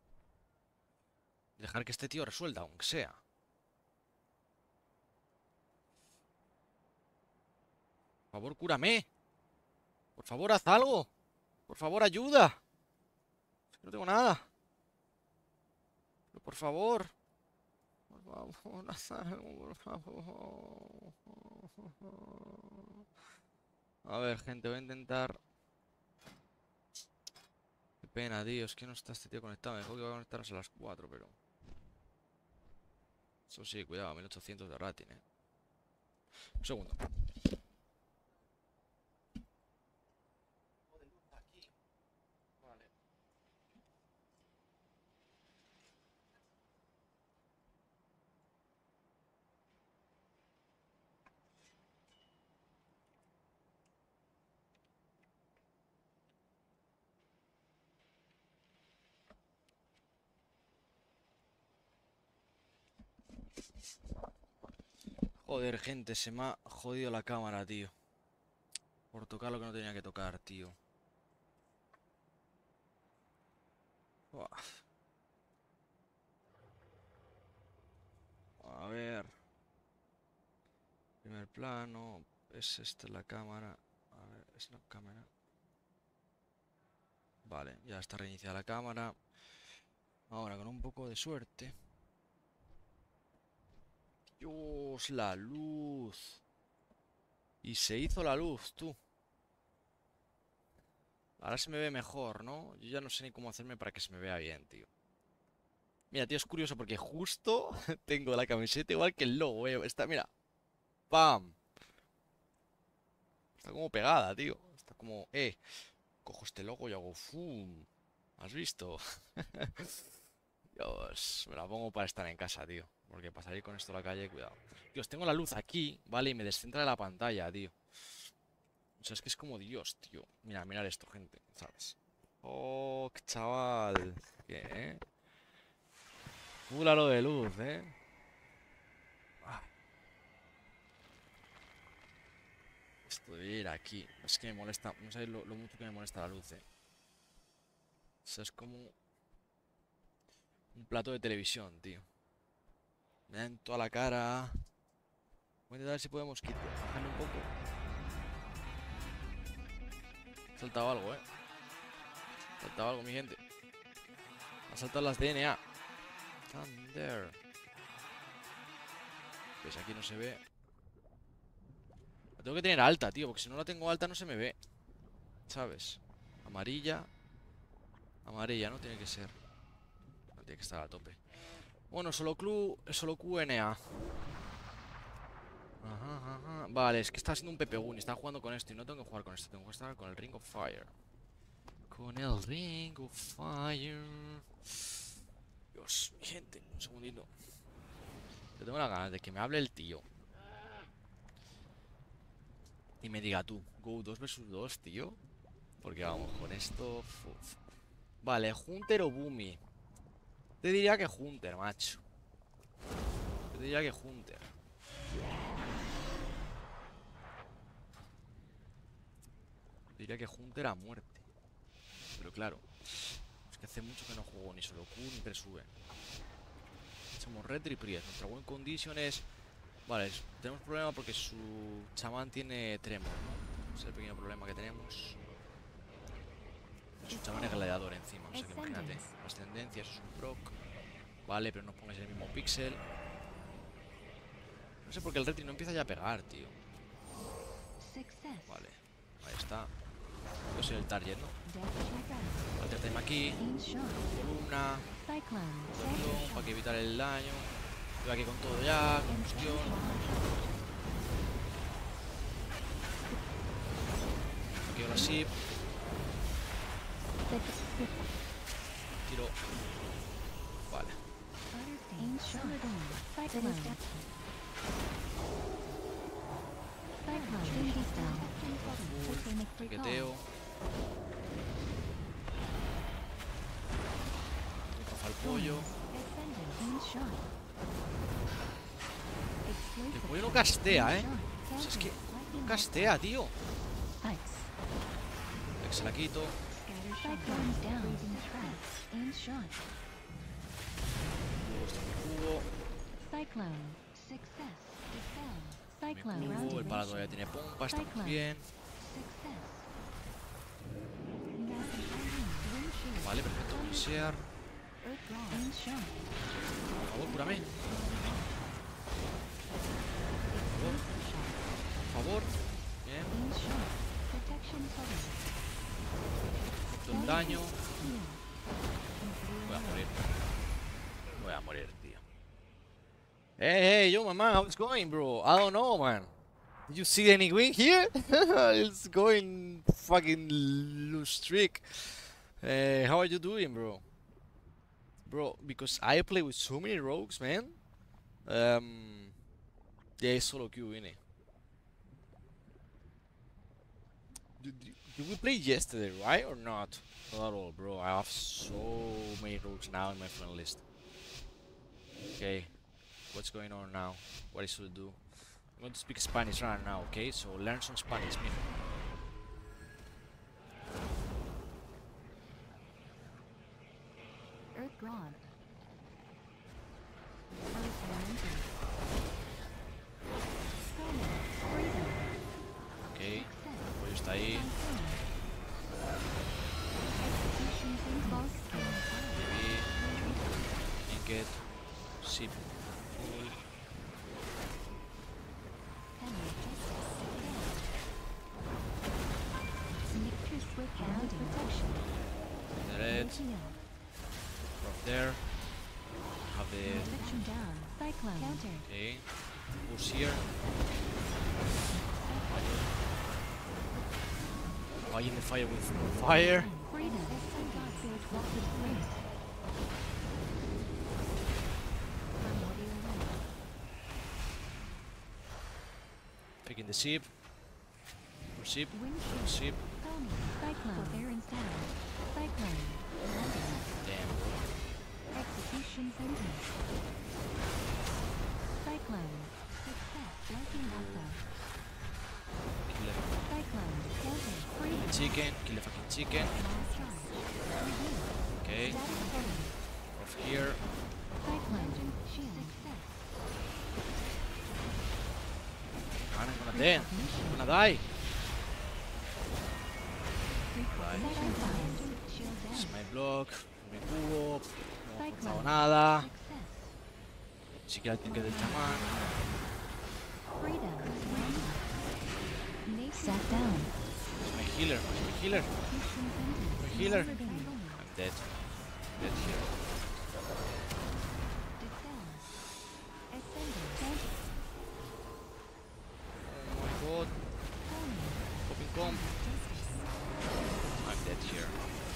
Y dejar que este tío resuelva, aunque sea. Por favor, cúrame. Por favor, haz algo. Por favor, ayuda. Es que no tengo nada. Pero por favor. Por favor, haz algo, por favor. A ver, gente, voy a intentar. Qué pena, tío. Es que no está este tío conectado. Me dijo que iba a conectarnos a las 4, pero... Eso sí, cuidado, 1800 de rating, Un segundo. Vale. Joder, gente, se me ha jodido la cámara, tío. Por tocar lo que no tenía que tocar, tío. Buah. A ver. Primer plano. Es esta la cámara. A ver, es la cámara. Vale, ya está reiniciada la cámara. Ahora, con un poco de suerte. Dios, la luz. Y se hizo la luz, tú. Ahora se me ve mejor, ¿no? Yo ya no sé ni cómo hacerme para que se me vea bien, tío. Mira, tío, es curioso porque justo tengo la camiseta igual que el logo, Está, mira. ¡Pam! Está como pegada, tío. Está como, cojo este logo y hago ¡fum! ¿Has visto? Dios, me la pongo para estar en casa, tío. Porque para salir con esto a la calle, cuidado. Dios, tengo la luz aquí, ¿vale? Y me descentra la pantalla, tío. O sea, es que es como Dios, tío. Mira, mirad esto, gente, ¿sabes? Oh, chaval. ¿Qué, Full aro de luz, Ah, esto de ir aquí. Es que me molesta. No sabéis lo mucho que me molesta la luz, O sea, es como un plato de televisión, tío. Me da en toda la cara. Voy a intentar ver si podemos bajarle un poco. Ha saltado algo, Ha saltado algo, mi gente. Ha saltado las DNA. Thunder. Pues aquí no se ve. La tengo que tener alta, tío. Porque si no la tengo alta no se me ve. ¿Sabes? Amarilla. Amarilla, no tiene que ser. No tiene que estar a tope. Bueno, solo QNA. Ajá, ajá. Vale, es que está haciendo un Pepegun y está jugando con esto. Y no tengo que jugar con esto, tengo que estar con el Ring of Fire. Con el Ring of Fire. Dios, mi gente, un segundito. Yo tengo las ganas de que me hable el tío. Y me diga tú, Go 2 versus 2, tío. Porque vamos, con esto. Vale, Hunter o Boomy. Te diría que Hunter, macho. Te diría que Hunter. Diría que Hunter a muerte. Pero claro, es que hace mucho que no juego ni solo Q ni Presube. Somos Red y Priest. Nuestra win condition es... Vale, tenemos problema porque su chamán tiene tremor, ¿no? Es el pequeño problema que tenemos. Su chamán es gladiador encima, o sea que imagínate. Ascendencia, eso es un proc. Vale, pero no pongáis el mismo pixel. No sé por qué el retri no empieza ya a pegar, tío. Success. Vale, ahí está. Yo soy el target, ¿no? Death trap. Alter time aquí. Aim shot. Columna. Cyclone. Combustión, para que evitar el daño. Estoy aquí con todo ya. Combustión. Aquí ahora sí. Tiro. Vale. Aim shot. Cyclone. Cyclone. Trinity down. Titanic Traqueteo. Caza al pollo. Aim shot. El pollo no castea, O sea, es que no castea, tío. Ice. Se la quito. Cyclone's down. Freezing trap. Aim shot. Está mi cubo. Cyclone. Success. Dispel. Mi Cyclone. cubo. El pala todavía tiene pompa. Está muy bien. Success. Vale, perfecto. Windshear. Aim shot. Por favor, cúrame. Por favor. Bien. Aim shot. Protection cover. Un daño. Heal. Voy a morir. Voy a morir, tío. Hey, yo, my man, how's it going, bro? I don't know, man. Did you see any win here? It's going fucking lose streak. How are you doing, bro? Bro, because I play with so many rogues, man. Yeah, it's solo queue, innit? Did we play yesterday, right? Or not? Not at all, bro. I have so many rogues now in my friend list. Okay, what's going on now? What I should do? I'm going to speak Spanish right now, okay? So learn some Spanish, mijo. Earth Grog. Earth Elemental. Skynet. Freedom. Okay, Success. el pollo está ahí. Execution things boss skill. Maybe. Naked. Zip. Full. Penny justice. Nictus with hand protection. The red. Heal. From there. Have the. Protection down. Cyclone. Counter. Okay. Push here. Fighting the fire with fire. Freedom. Godfield walk with grace. Primordial light. Picking the ship. Push ship. Windshield. Push ship. Foam. Cyclone. Forbearance down. Cyclone. Landing. Damn. Execution sentence. Cyclone. Success. Working alpha. Kill Cyclone. Counter. Freedom. the chicken. Kill the fucking chicken. Last charge. Review. Okay. Status fully. Off here. Cyclone. Shield. Success. Man, I'm gonna die. I'm gonna die. Sacrifice. Shield This is down. my block. Mi cubo. No he Cyclone. forzado nada. Success. Ni siquiera el ticket del chamán. Freedom. Sat down. Es my healer. Es my healer. Execution sentence. My healer. Dispel. I'm dead. Dead here. Ascending. Counter. Oh my god. Foam. Popping comp. Justice. I'm dead here.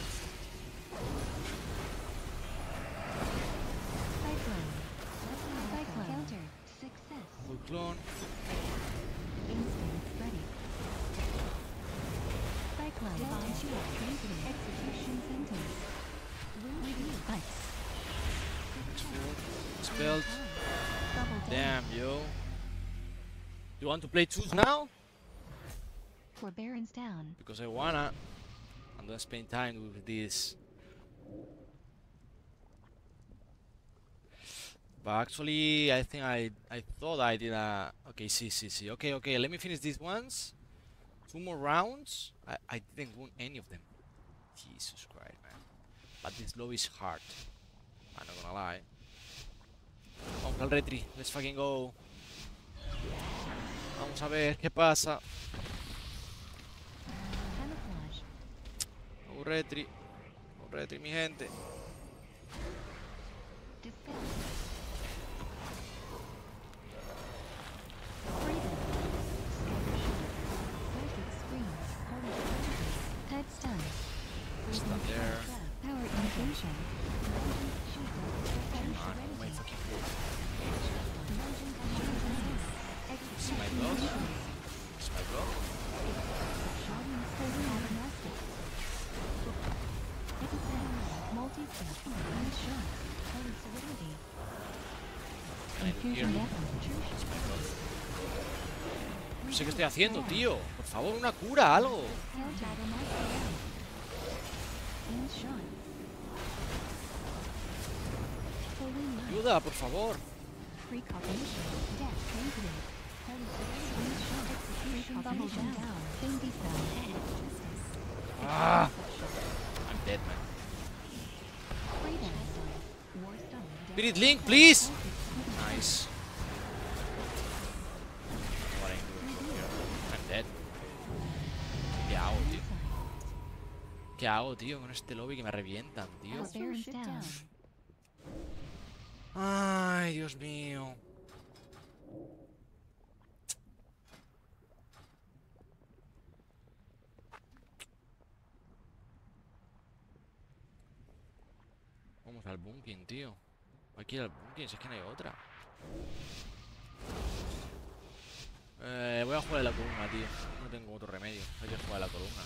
Cyclone. Cyclone. Counter. Success. Full clone. Instinct ready. Cyclone. Divine shield. Transmitting. Execution sentence. Review. Ice. Spelled. Double down. Damn, yo. You want to play twos now? Forbearance down. Because I wanna. I'm gonna spend time with this. But actually, I think I thought I did a. Okay, see. Okay, let me finish these ones. 2 more rounds. I didn't win any of them. Jesus Christ, man. But this lobby is hard. I'm not gonna lie. Vamos al retri. Let's fucking go. Vamos a ver qué pasa. Retri. Con Retri, mi gente. Dispel. Freedom. Scatter shot. Psychic scream. Holy serenity. Head stun. Stun there. Power invasion. Shoot down. Holy Ah, no, my serenity. fucking foot. Emerging consciousness. Is my block? Is my block? Shouting holy agnostic. Multi-step. One shot. Holy serenity. Can I do Infusion here? weapon. True Is shot. my block? No sé qué estoy haciendo, tío. Por favor, una cura, algo. Counter. One shot. Holy light. Ayuda, por favor. Precognition. Death. Tranquilate. Holy serenity. One shot. Execution. Bubble down. Thingy cell. Justice. Ah. I'm dead, man. Freedom. War stone. Spirit Link, please. Nice. What I'm doing here. I'm dead. ¿Qué hago, tío? ¿Qué hago, tío, con este lobby que me revientan, tío? Baron down. Ay, Dios mío. Vamos al bunking, tío. Hay que ir al bunking, si es que no hay otra. Voy a jugar a la columna, tío. No tengo otro remedio. Hay que jugar a la columna.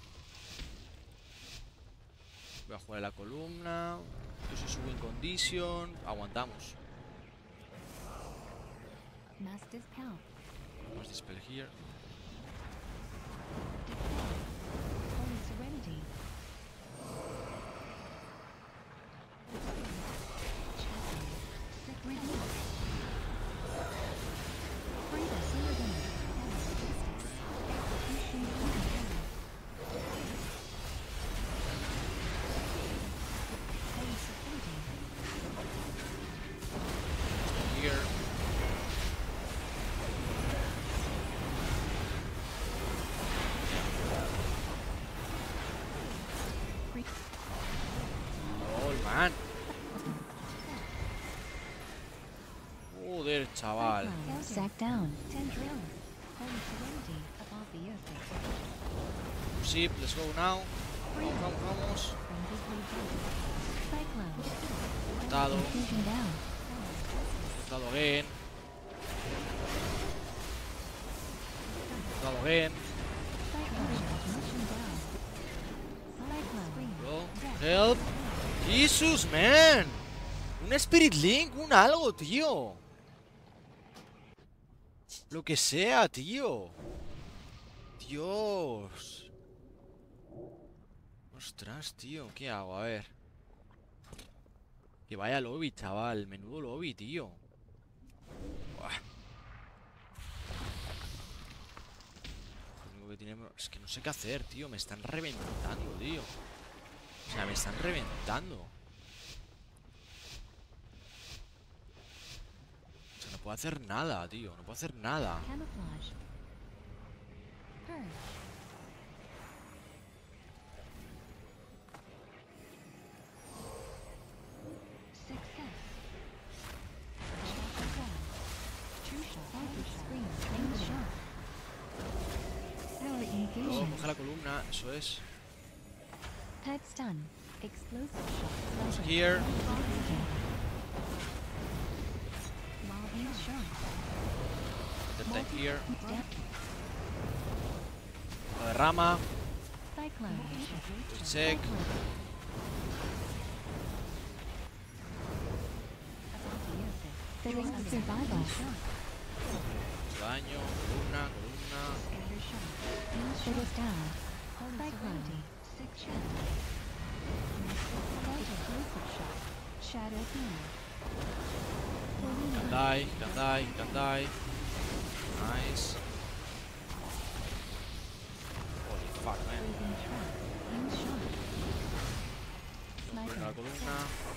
Voy a jugar a la columna. Yo soy su win condition. Aguantamos. Mass discount. Vamos a dispel here. Holy serenity. Sick release. Freedom. Freedom. Justice. Execution. Holy serenity. Here. Oh, man. Joder, chaval. Sack down. 10 drills. Holy serenity. Above the earth. Ship, let's go now. Vamos, vamos, vamos. Cyclone. Matado. Infusion down. Matado again. Matado again. Cyclone. Mission down. Cyclone. Bro, help. Jesus, man. Un Spirit Link, un algo, tío. Lo que sea, tío. Dios. Ostras, tío. ¿Qué hago? A ver. Que vaya lobby, chaval. Menudo lobby, tío. Buah. Lo único que tiene... Es que no sé qué hacer, tío. Me están reventando, tío. O sea, me están reventando. O sea, no puedo hacer nada, tío. No puedo hacer nada. Camouflage. Purge. Success. Shock crowd. True shot. Psychic scream. Aim shot. Power Oh, infusion. coge la columna. Eso es. Head stun. Explosive shot. Vamos Slider. here. Oxygen. Wild aim shot. Detect here. Step. Lo de rama. Cyclone. Check. Fitting to survival. Daño. Columna. Columna. Scatter shot. It is down. Cyclone. Six shot. Explosive shot. Shadow beam. Can die. Can die. Can die. Nice. Holy fuck, man. Blazing trap. Aim shot. Poner la Sniper. columna.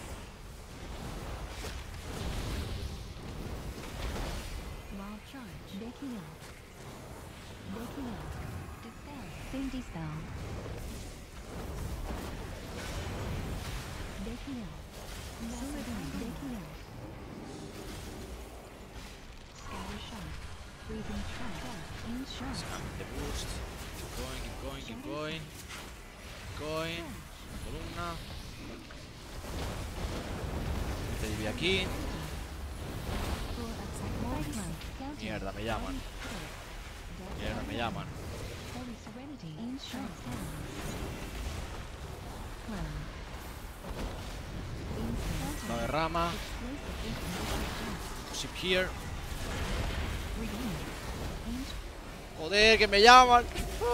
Wild charge. Baking up. Baking up. Dispel. Same dispel. shot. The boost. Keep going. Columna. Te diría aquí. Full upside cyclone. Counter. Mierda, me llaman. Mierda, me llaman. Holy serenity. Aim shot. Clone. La derrama. Ship here. Joder, que me llaman.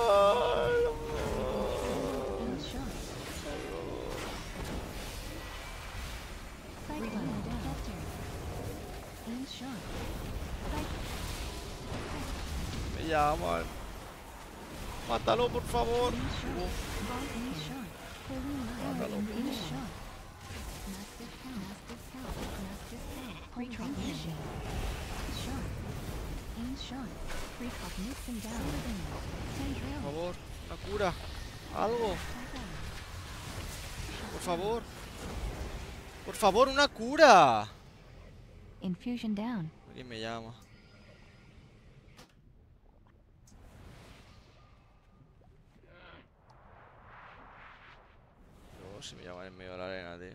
Me llaman. Mátalo, por favor. Mátalo. Por favor, una cura. Algo. Por favor. Por favor, una cura. Infusion down. Alguien me llama. Oh, si me llaman en medio de la arena, tío.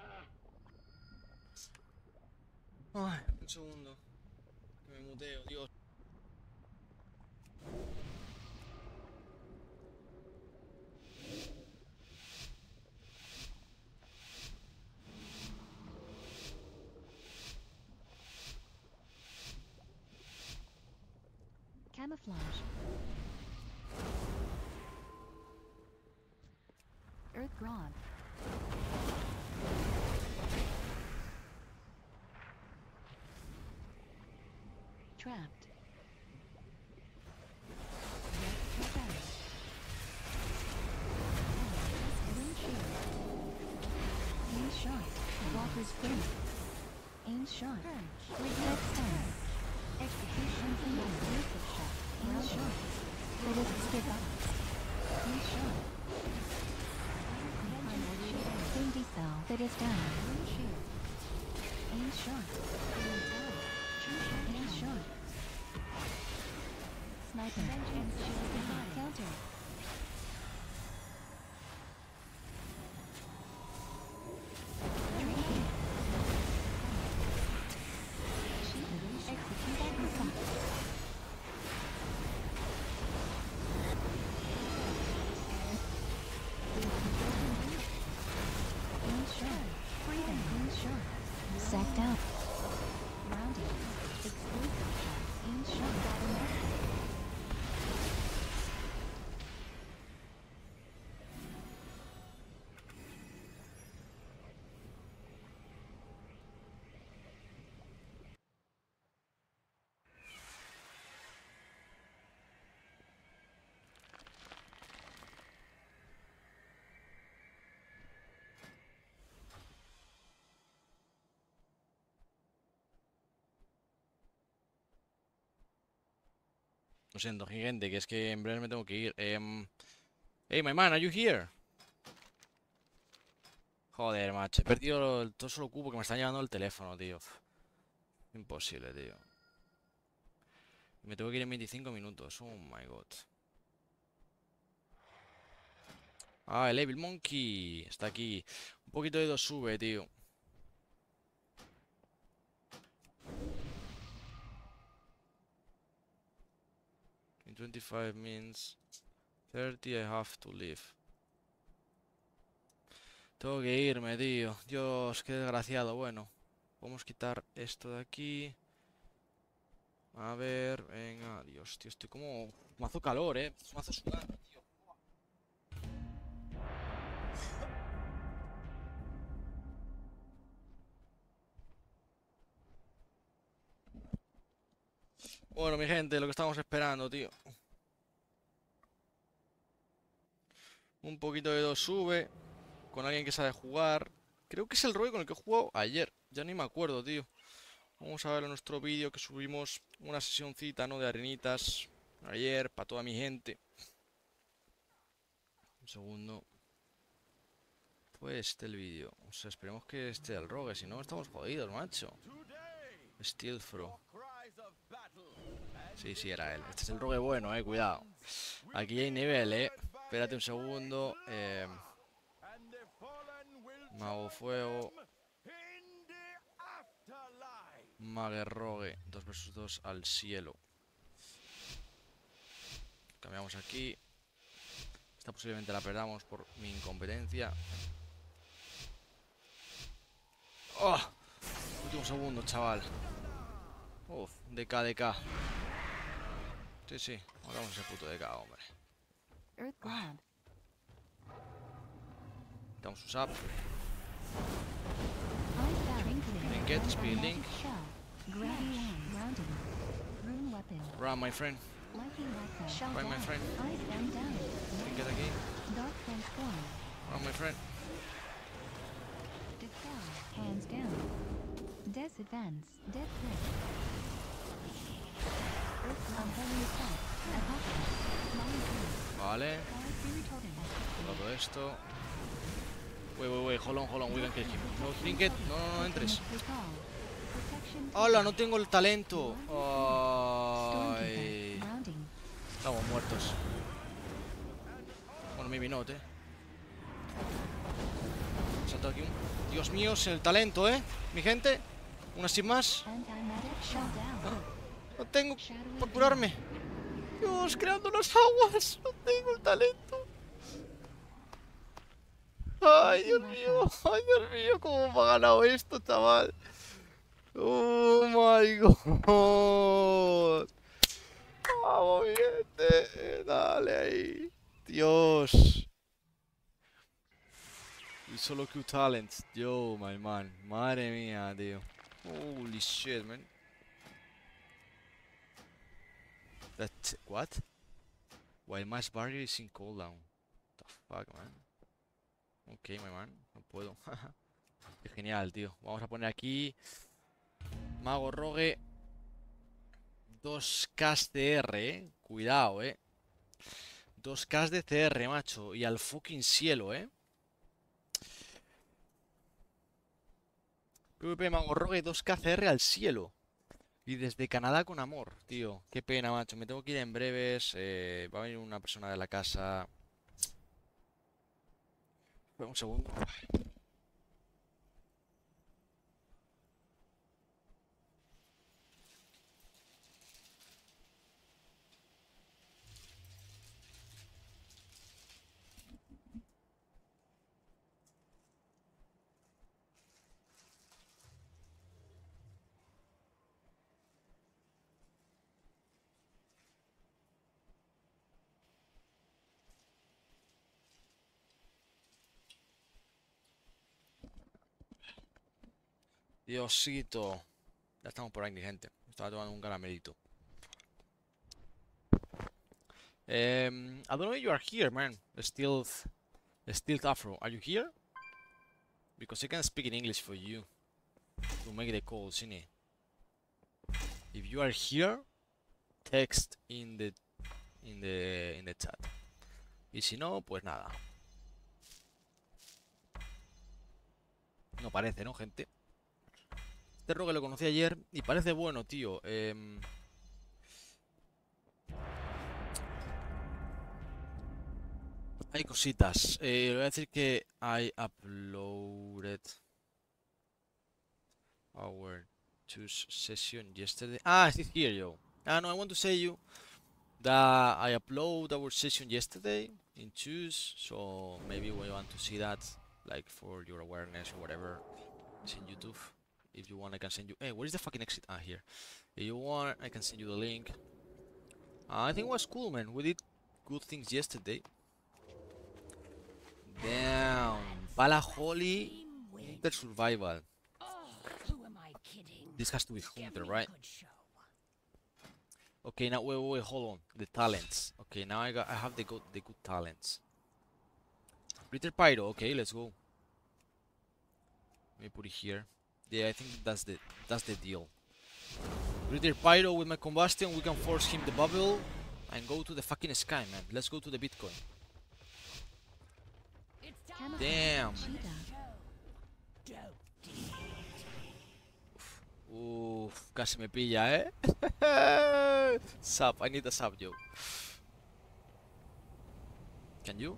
Ay, un segundo. Que me muteo, Dios. Camouflage. Earth Grob. Trapped. Aim shot. Walker's Grip. Aim shot. Reflex stun. Execution single. Reflex shot. Aim shot. Latest skip up. Aim shot. Cindy cell. That is down. Aim shot. Aim shot. Sniper. Counter. Sacked out. Rounded. Exclusive shot. Aim shot. Lo siento, gigante, que es que en breve me tengo que ir. Hey, my man, are you here? Joder, macho, he perdido todo solo cubo que me están llevando el teléfono, tío. Imposible, tío. Me tengo que ir en 25 minutos. Oh my god. Ah, el Evil Monkey está aquí. Un poquito de 2 sube, tío. In 25 means 30 I have to leave. Tengo que irme, tío. Dios, qué desgraciado. Bueno, vamos a quitar esto de aquí. A ver, venga. Dios, tío, estoy como... Mazo calor, mazo sudando, tío. Bueno, mi gente, lo que estamos esperando, tío. Un poquito de 2 sube. Con alguien que sabe jugar. Creo que es el Roy con el que he jugado ayer. Ya ni me acuerdo, tío. Vamos a ver en nuestro vídeo que subimos una sesioncita, ¿no? De arenitas. Ayer, para toda mi gente. Un segundo. Pues este el vídeo. O sea, esperemos que esté el Rogue. Si no, estamos jodidos, macho. Steelthrow. Sí, sí, era él. Este es el rogue bueno, cuidado. Aquí hay nivel, Espérate un segundo. Mago fuego. Mague rogue. 2 versus 2 al cielo. Cambiamos aquí. Esta posiblemente la perdamos por mi incompetencia. ¡Oh! Último segundo, chaval. Uf, DK. Sí, sí. Hagamos ese puto DK, hombre. Earth Grab. Damos un sap. Trinket, Speed Link. Rounding. Rune weapon. Run, my friend. Run, my friend. Ice bound down. Trinket aquí. Dark transform. Run, my friend. Defy. Hands down. Des advance. Dead click. Earth unholy assault. Apocalypse. Mind blade. Vale. Fire fury totem. Todo esto. Wey, hold on, we can kill him. No, Trinket, no entres. Recall. Protection. ¡Hola! No tengo el talento. Stormkeeper. Ay. Rounding. Estamos muertos. Bueno, maybe not, Salto aquí un... Dios mío, es el talento, mi gente. Una sin más. Anti-magic shutdown. No tengo Shadow para curarme. Dios, creando las aguas. No tengo el talento. Ay, Dios mío, cómo me ha ganado esto, chaval. Oh my god. Vamos, mi gente. Dale ahí. Dios. Y solo Q talents. Yo, my man. Madre mía, tío. Holy shit, man. That's what? While mass barrier is in cooldown. The fuck, man. Ok, my man. No puedo. Qué genial, tío. Vamos a poner aquí Mago Rogue 2K CR, Cuidado, 2K de CR, macho. Y al fucking cielo, PvP Mago Rogue 2K CR al cielo. Y desde Canadá con amor, tío. Qué pena, macho. Me tengo que ir en breves. Va a venir una persona de la casa. Un segundo. Diosito. Ya estamos por aquí, gente. Estaba tomando un caramelito. I don't know if you are here, man. Stealth Afro. Are you here? Because I can speak in English for you to make the call, innit? If you are here, text in the chat. Y si no, pues nada. No parece, ¿no, gente? Este rogue lo conocí ayer y parece bueno, tío. Hay cositas. Le voy a decir que I uploaded our choose session yesterday. Ah, it's here, yo. No, I want to say you that I upload our session yesterday in choose, so maybe we want to see that, like for your awareness or whatever. It's in YouTube. If you want, I can send you. Hey, where is the fucking exit? Ah, here. If you want, I can send you the link. I think it was cool, man. We did good things yesterday. Damn. Bala Holly Hunter Survival. This has to be Hunter, right? Okay, now wait, hold on. The talents. Okay, now I have the good talents. Ritter Pyro. Okay, let's go. Let me put it here. Yeah, I think that's the deal. Ritter Pyro with my combustion, we can force him the bubble and go to the fucking sky, man. Let's go to the Bitcoin. Damn. Ooh. Uf, casi me pilla, ¿eh? Sub, I need a sub, yo. Can you?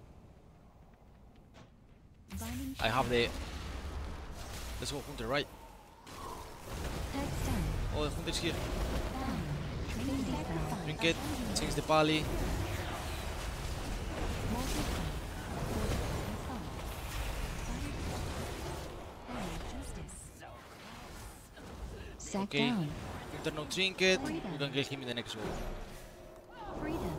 Binding I have the... Let's go, Hunter, right? Peg stun. Oh, the Hunter's here. Training dispel. Drink it, change the pally. Multi-spell. Assault. Fire justice. Sack Okay. down. Hunter no trinket, we can kill him in the next go. Freedom.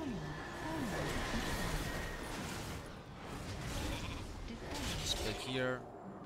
Spell here.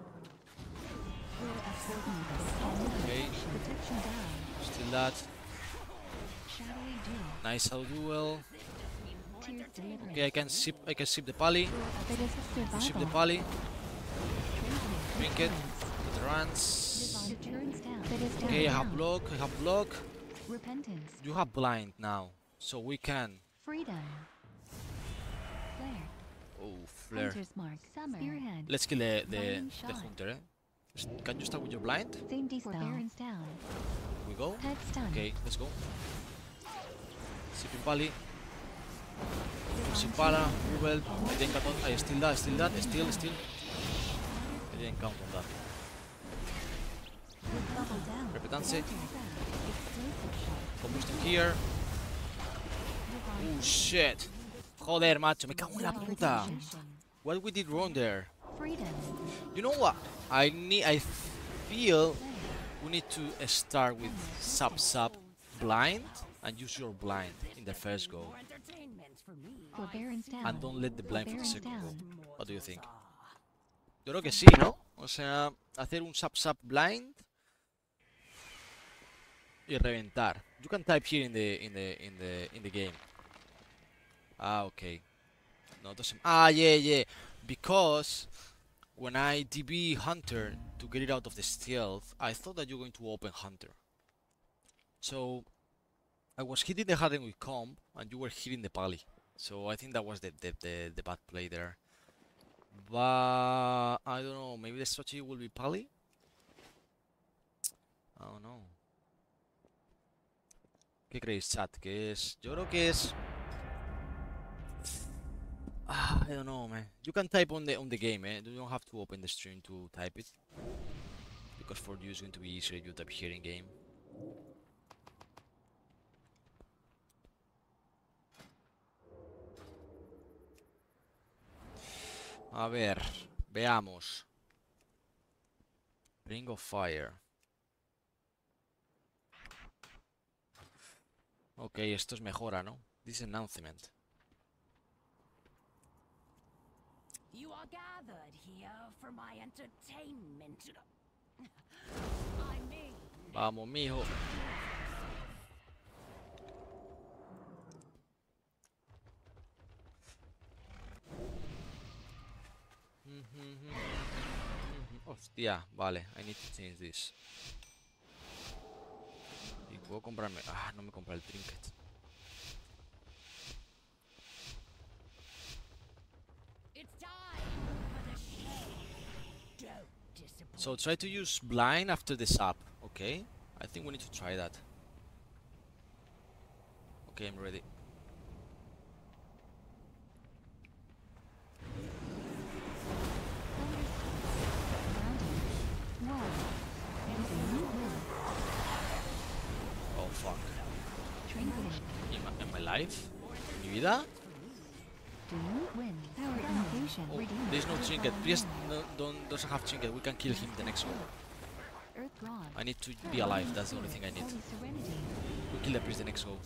Okay, Protection down. still that. Shadowy dew. Nice out duel. Tears deliverance. Okay, I can sip the pally. That is survival. Sip the pally. Trinket. Drink it. It runs. Deterrence down. That is down. Okay, I have down. block. I have block. Repentance. You have blind now, so we can. Freedom. Flare. Oh, flare. Hunter's mark. Summer. Spearhead. Let's kill the Blind shot. hunter. Eh? Can you start with your blind? Same dispel. Forbearance down. We go. Peg stun. Okay, let's go. Sipping pally. Sip pala. Rubel. I didn't count on. I still that. Still. I didn't count on that. Bubble down. Repetance. Explosive shot. Combustion here. Oh shit. Joder, macho. Me cago en la puta. What we did wrong there? Freedom. You know what? I feel we need to start with sub blind and use your blind in the first go. Forbearance down. And don't let the blind for the Forbearance second go. down. What do you think? Yo creo que sí, ¿no? O sea, hacer un sub blind y reventar. You can type here in the game. Ah, okay. No, doesn't. Ah, yeah. Because when I DB Hunter to get it out of the stealth, I thought that you're going to open Hunter. So I was hitting the Harden with comb, and you were hitting the pally. So I think that was the bad play there. But I don't know. Maybe the strategy will be pally. I don't know. ¿Qué creéis, chat? ¿Qué es? Yo creo que es. I don't know, man. You can type on the game, eh? You don't have to open the stream to type it, because for you it's going to be easier if you type here in game. A ver, veamos. Ring of Fire. Ok, esto es mejora, ¿no? This announcement. You are gathered here for my entertainment. I mean, Vamos, mijo. Hostia, vale, I need to change this. Y puedo comprarme. Ah, no me compra el trinket. it's time for the show. Don't disappoint. So try to use blind after the sub, okay? I think we need to try that. Okay, I'm ready. Oh fuck. Am I live? ¿Mi vida? Oh, there's no trinket. Please doesn't have trinket. We can kill him the next one. I need to be alive. That's the only thing I need. We kill the priest the next go.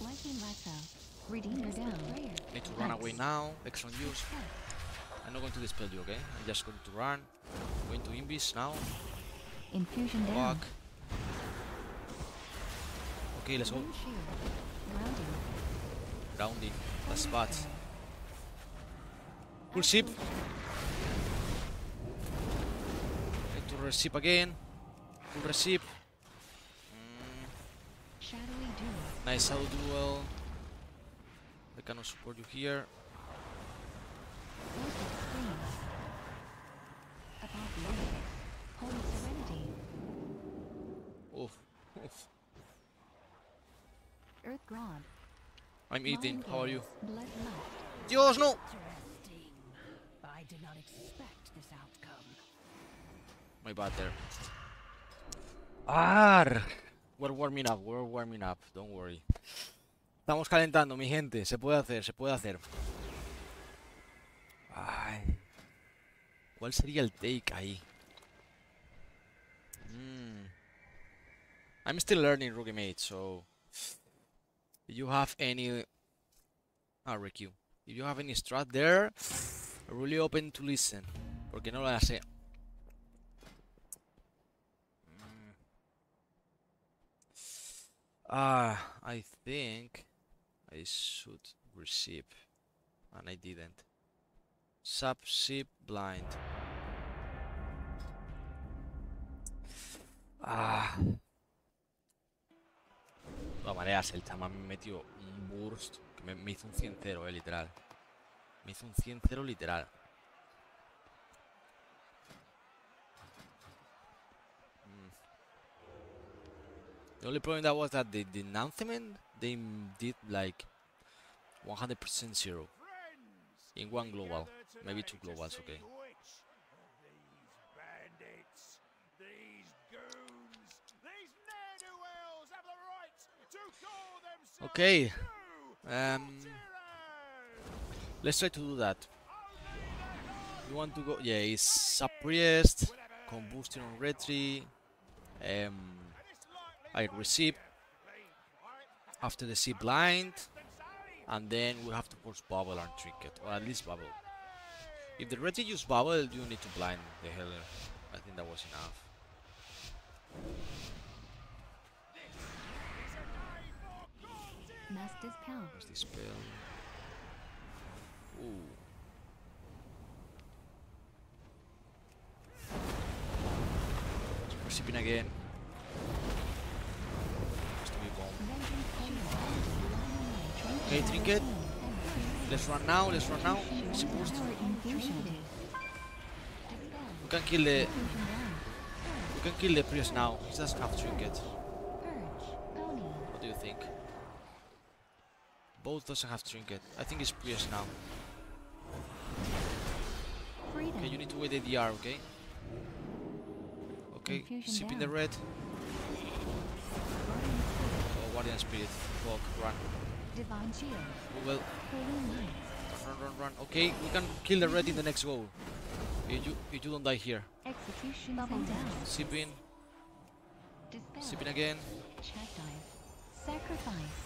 I need to run away now. Exxon use. I'm not going to dispel you, okay? I'm just going to run. Going to Invis now. Infusion down. Walk. Okay, let's go. Grounding. That's bad. Full ship. Need to receive again. Full receive. Shadowy dew. Nice out duel. I cannot support you here. Vortex flame. Above the earth. Holy serenity. Oof. Earth Grob. I'm eating. How are you? Blood left. Dios, no! Interesting. I did not expect this outcome. My bad there. Arr. We're warming up, we're warming up. Don't worry. Estamos calentando, mi gente. Se puede hacer, se puede hacer. Ay. ¿Cuál sería el take ahí? I'm still learning Rookie Mate, so if you have any RQ, if you have any strat there, really open to listen, porque no la sé. I think I should receive, and I didn't. Sub-ship blind. De todas maneras, el chamán me metió un burst que me hizo un 100-0, literal. Me hizo un 100-0 literal. The only problem that was that the announcement, they did like 100% zero. In one global. Maybe two globals, okay. Okay. Let's try to do that. You want to go? Yeah, it's suppressed, combustion on retry. I receive after the sea blind, and then we have to force bubble and trinket, or at least bubble. If the retry use bubble, you need to blind the healer. I think that was enough. Master's Pound. What's this spell? Ooh. Receiving again. Has to be bomb. Okay, trinket. Let's run now, let's run now. Easy boost. We can kill the priest now. He doesn't have trinket. What do you think? Both doesn't have trinket. I think it's priest now. Okay, you need to wait ADR, okay? Okay, sip in the red. Oh, Guardian Spirit. Fuck, run. Divine Shield. Well, run. Okay, we can kill the red in the next go. If you don't die here. Execution bubble down. Sip in. Dispel. Sip in again. Chastise. Sacrifice.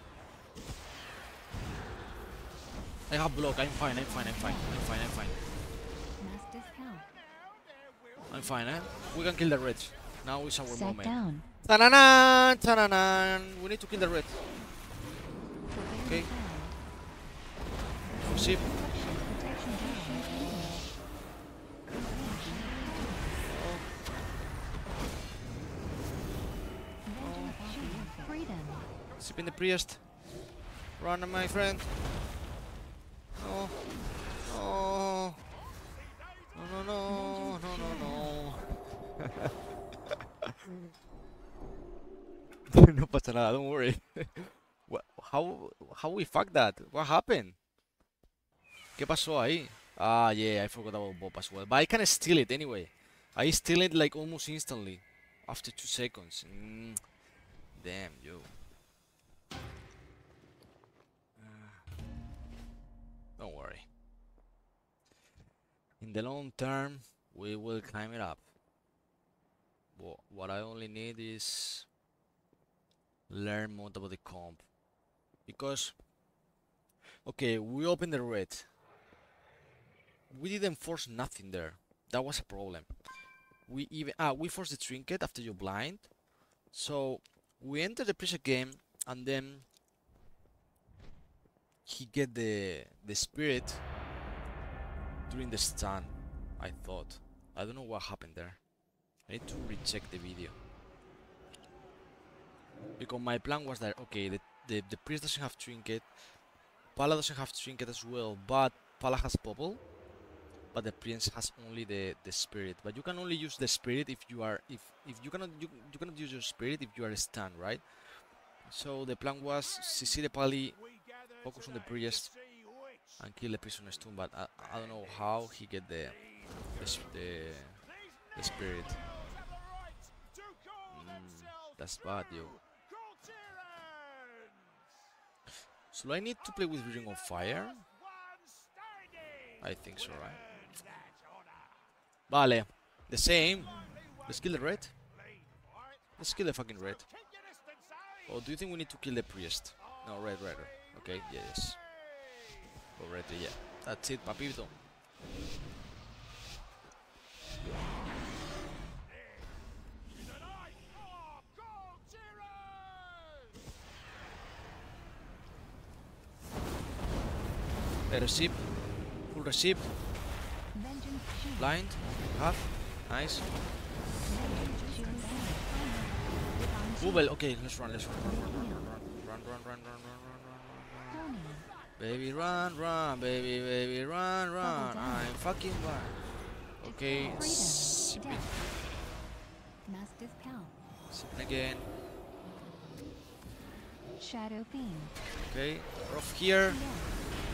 I have block. I'm fine. Master's Pound. I'm fine, eh? We can kill the red. Now is our Set moment. down. Ta-na-nan! Ta-na-nan! We need to kill the red. Okay. Sip. Protection down. Freedom. Sip in the priest. Run, my friend. No. No. No pasa nada, don't worry. How we fucked that? What happened? ¿Qué pasó ahí? Ah, yeah, I forgot about Bob as well. But I can steal it anyway. I steal it like almost instantly. After 2 seconds. Damn, yo. Don't worry. In the long term, we will climb it up. What I only need is learn more about the comp. Because, okay, we opened the red. We didn't force nothing there. That was a problem. We forced the trinket after you blind. So we enter the pressure game, and then he get the spirit during the stun. I thought. I don't know what happened there. I need to recheck the video. Because my plan was that, okay, the priest doesn't have trinket, Pala doesn't have trinket as well, but Pala has bubble. but the prince has only the spirit. But you can only use the spirit if you are if you cannot use your spirit if you are stunned, right? So the plan was CC the pally, focus on the priest, and kill the prisoner's tomb. But I don't know how he get the spirit. That's bad, yo. So I need to play with Ring of Fire? I think so, right? Vale. The same. Let's kill the red. Let's kill the fucking red. Or do you think we need to kill the priest? No, red. Okay, yes. Or red, yeah. That's it, papito. Receive. Full receive. Vengeance shield. Blind. Half. Nice. Vengeance shield. Divine shield. Bubble. Okay, let's run. Run. Pony. Baby, run. Baby, run. I'm fucking run. Okay, Freedom. sipping. Death. Mastiff Cow. Sipping again. Shadow Fiend. Okay, we're off here. Death.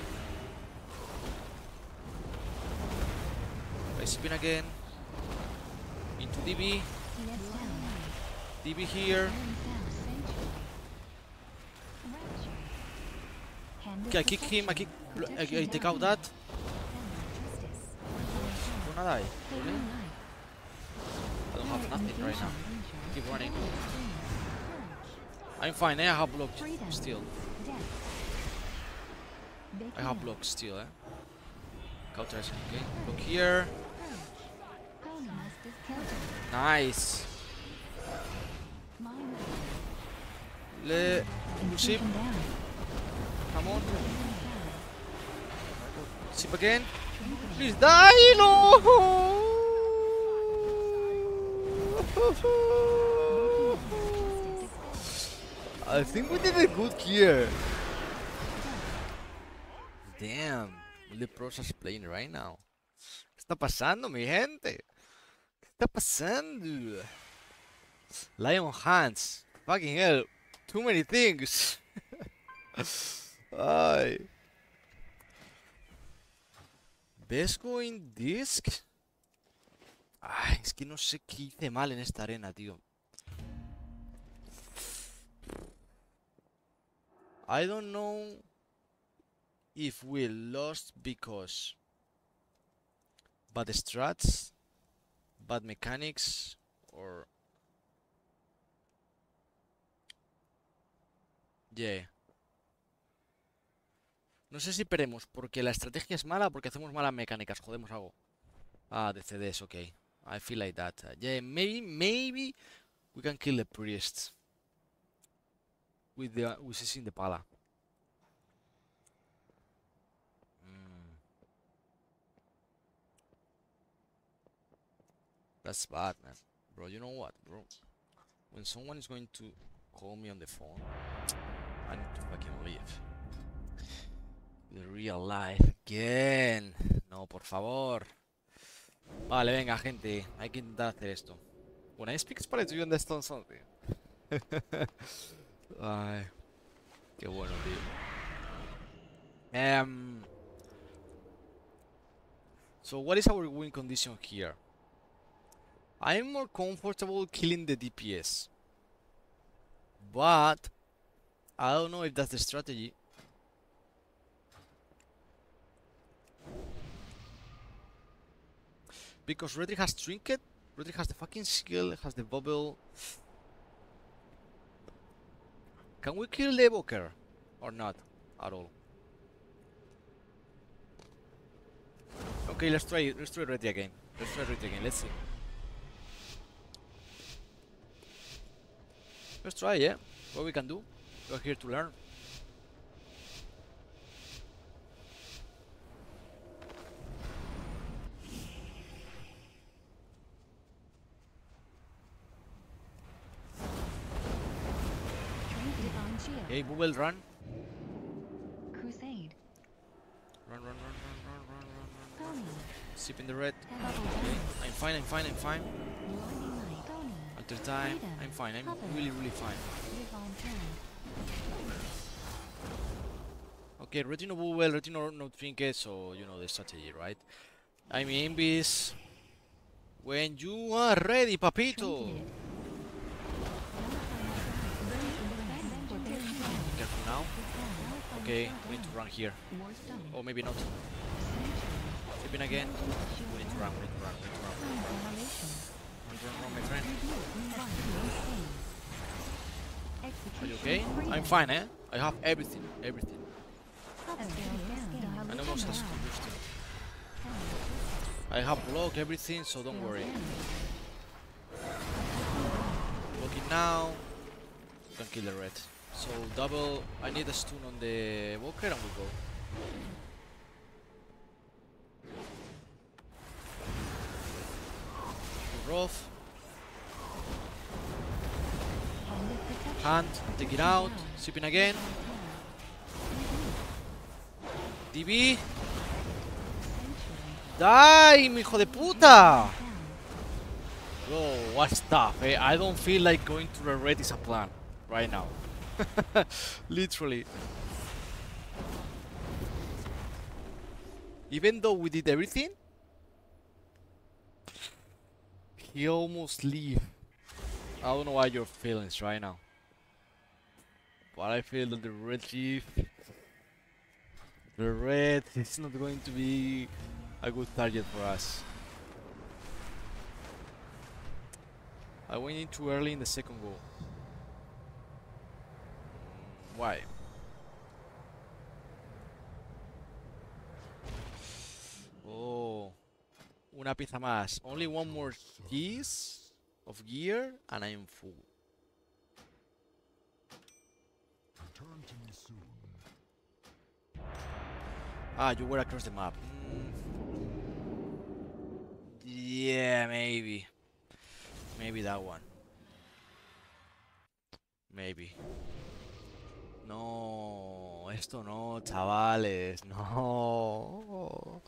I spin again. Into DB. Let's down. DB here. Iron Sound Sanctuary. Rapture. Hand of Okay, I kick him. I Protection take down. out that. Justice. Do not die. Fading Really? light. I don't have nothing right now. Invasion. Keep running. Purge. I'm fine. I have block Freedom. still. Death. I have Beacon. block still. Counter. Okay. Block here. Pony. Mastiff Counter. Nice. Mind. Le. Ship. Infusion down. Come on. Down. Ship again. Trinketing. Please die. No. I think we did a good here. Damn. The pros are playing right now. ¿Qué está pasando, mi gente? ¿Qué está pasando? Lion Hands. Fucking hell. Too many things. Ay. Best going disc. Ay, es que no sé qué hice mal en esta arena, tío. I don't know if we lost because bad strats, bad mechanics, or yeah. No sé si perdemos porque la estrategia es mala o porque hacemos malas mecánicas, jodemos algo. Ah, the CDs, okay. I feel like that. Yeah, maybe we can kill the priest with CC the pala. That's bad, man. Bro, you know what, bro? When someone is going to call me on the phone, I need to fucking leave. The real life again. No, por favor. Vale, venga, gente. Hay que intentar hacer esto. When I speak Spanish, do you understand something? Ay, qué bueno, tío. So what is our win condition here? I'm more comfortable killing the DPS, but I don't know if that's the strategy. Because Redrick has Trinket, Redrick has the fucking skill, has the bubble. Can we kill the Evoker? Or not? At all? Okay, let's try it. Let's try Redrick again. Let's try Redrick again. Let's see. Let's try, yeah. What we can do. We're here to learn. Divine Shield. Hey, Bubble, run. Crusade. Run. Pony. Sipping the red. Bubble Okay. dance. I'm fine, I'm fine, I'm fine. Blinding light. Tony. Alter time. Freedom. I'm fine, I'm Cover. really, really fine. Divine hand. Okay, ready no bubble, ready no trinket, so you know the strategy, right? I'm Invis. When you are ready, papito. Trinketed. Careful now. Okay, we need to run here. War stone. Or maybe not. Sipping again. We need to run, we need to run, we need to run. Run, my friend. Are you okay? I'm fine, eh? I have everything, everything. And almost has combustion. I have blocked everything, so don't worry. Blocking now. You can kill the red. So double. I need a stun on the Walker and we go. Roth. Hand. Take it out. Sipping again. DB. Die, mi hijo de puta! Bro, what stuff, eh? I don't feel like going to the red is a plan right now. Literally. Even though we did everything, he almost leave. I don't know what your feelings right now, but I feel that the red is not going to be a good target for us. I went in too early in the second goal. Why? Oh, una pieza más. Only one more piece of gear and I'm full. Ah, you were across the map. Yeah, maybe. Maybe that one. Maybe. No, esto no, chavales, no.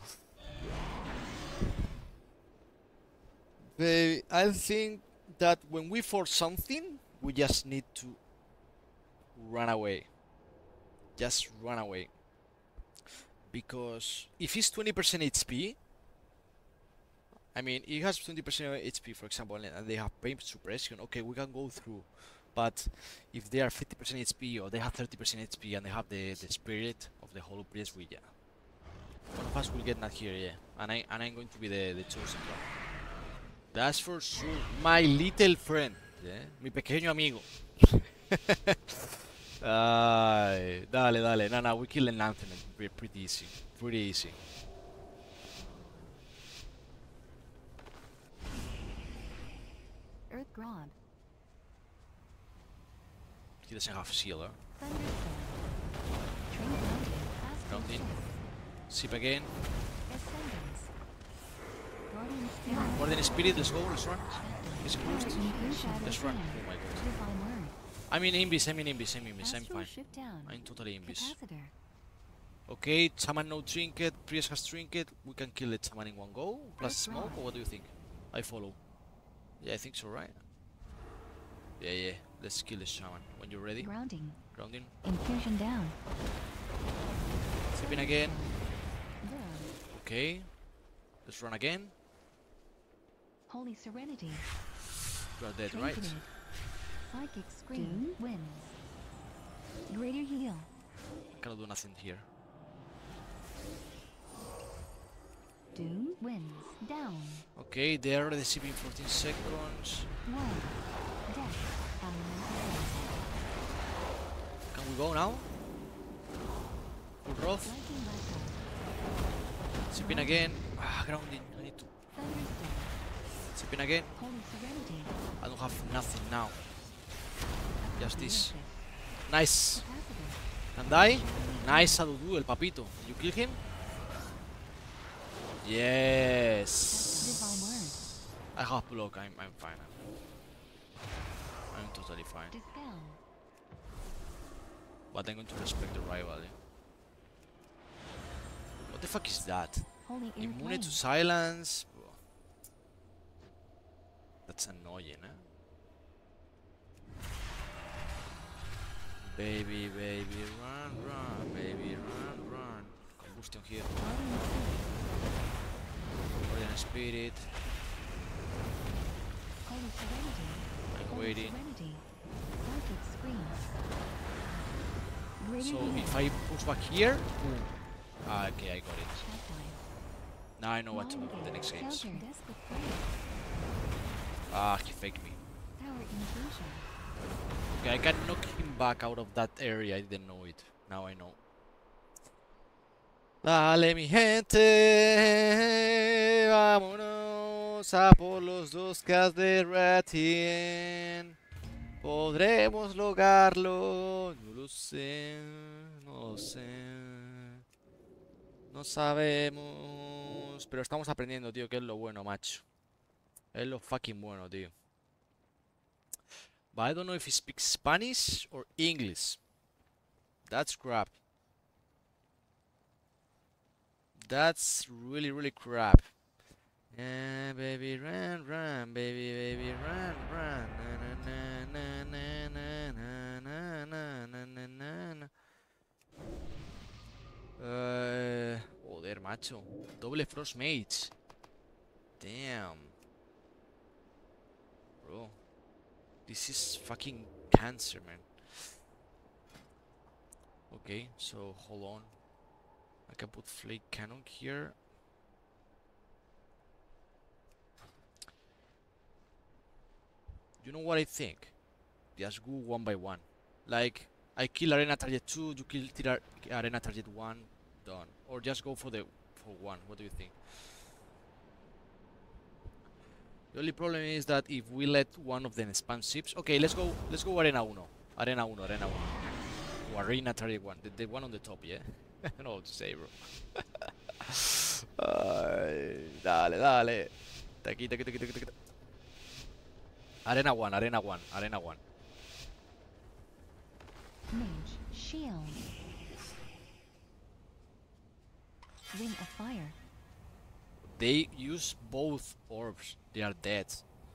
Baby, I think that when we force something, we just need to run away. Just run away. Because if it's 20% HP, I mean, it has 20% HP, for example, and they have pain suppression, okay, we can go through. But if they are 50% HP or they have 30% HP and they have the spirit of the Hollow Priest, we, yeah. One of us will get not here, yeah. And I'm going to be the chosen one. That's for sure. My little friend, yeah? Mi pequeño amigo. Ay, dale, dale. No, we kill an anthem. Pretty easy. Pretty easy. Earth Grob. He doesn't have sealer. Thunderstorm. Train grounding. Grounding. Sip again. Ascendance. Guardian Spirit. Guardian Spirit, let's go, let's run. Is it boost? Shadow Let's run. Hand. Oh my god. Divine Word. I'm in Invis, I'm fine. Astral Shift Down. I'm totally Invis. Capacitor. Okay, Shaman no trinket, Priest has trinket. We can kill the Shaman in one go, plus smoke, or what do you think? I follow. Yeah, I think so, right? Yeah, let's kill the Shaman. When you're ready. Grounding. Grounding. Infusion down. Sipping again. Verb. Okay. Let's run again. Holy Serenity. You are dead, right? Trinketed. Psychic Scream. Wins. Greater Heal. Cannot do nothing here. Doom wins. Down. Okay, they are receiving 14 seconds. One. Death. Elemental. Can we go now? Full Roth. Lightning Blackout. Sipping again. Ah, grounding. I need to. Thunderstorm. Sipping again. Holy Serenity. I don't have nothing now. Just this. Leadership. Nice. Capacitor. Can die? Nice Adudu, el papito. Did you kill him? Yes. Divine Word. I have block. I'm fine. I'm totally fine. Dispel. But I'm going to respect the rival. Eh? What the fuck is that? Holy Air Immune to Flame. silence. That's annoying, eh? Baby, baby, run, run, baby, run, run. Combustion here. Guardian Spirit. Guardian Spirit. Holy Serenity. I'm Holy waiting. Serenity. Darkest Screams. Greater So than if I push back here, boom. Ah, okay, I got it. Chatline. Now I know what to do for the next games. Counter. Desperate Flame. Ah, he faked me. Tower Infusion. Okay, I can knock him back out of that area. I didn't know it. Now I know. Dale, mi gente, vámonos a por los 2K de Ratien. Podremos lograrlo. No lo sé, no lo sé. No sabemos. Pero estamos aprendiendo, tío, que es lo bueno, macho. Es lo fucking bueno, tío. But I don't know if he speaks Spanish or English. That's crap. That's really, really crap. Baby, run, run, baby, baby, run, run. Na, na, na, na, na, na, na, na, na, na, na. Joder, macho. Doble Frost Mage. Damn. Bro. This is fucking cancer, man. Okay, so hold on. I can put Flake Cannon here. You know what I think? Just go one by one. Like, I kill Arena Target 2, you kill Arena Target 1, done. Or just go for one. What do you think? The only problem is that if we let one of them spam ships. Okay, let's go Arena 1. Arena 1. Or Arena Target 1. The one on the top, yeah? I don't know what to say, bro. Ay, dale. Aquí. Arena 1. Mage. Shield. Ring of Fire. They use both orbs. They are dead.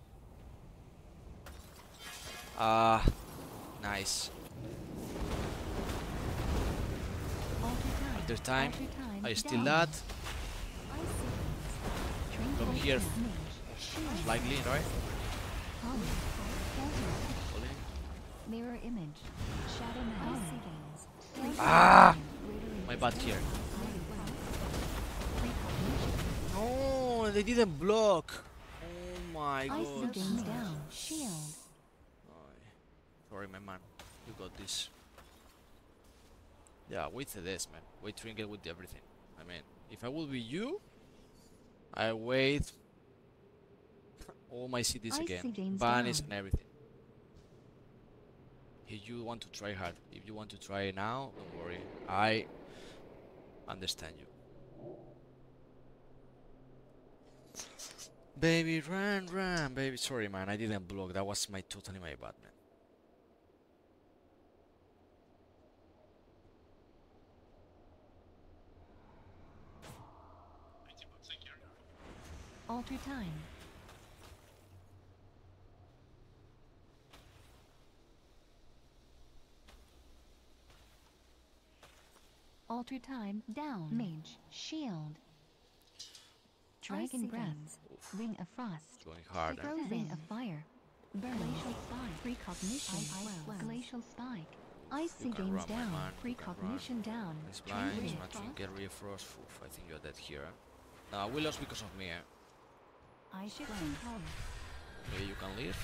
Nice. After time, I steal that. From here, slightly, right? Mirror Image. Shadow Mount. Ah! My bad here. No, they didn't block. Oh my Ice god. gains down. Shield. Sorry, my man. You got this. Yeah, wait to this, man. Wait trinket with everything. I mean, if I would be you, I wait all my cities again. Banish and everything. If you want to try hard, if you want to try now, don't worry. I understand you. Baby, run, baby. Sorry, man. I didn't block. That was totally my bad, man. Alter time. Alter time down. Mage. Shield. Dragon Breath. Ring of Frost. Going hard, Ring of Fire. Burn. Glacial Spike. Precognition. Glacial Spike. Icy gains down. Precognition down. It's blind. It's not to get Frost. Oof, I think you're dead here. No, we lost because of me. I shifting color. Okay, you can leave.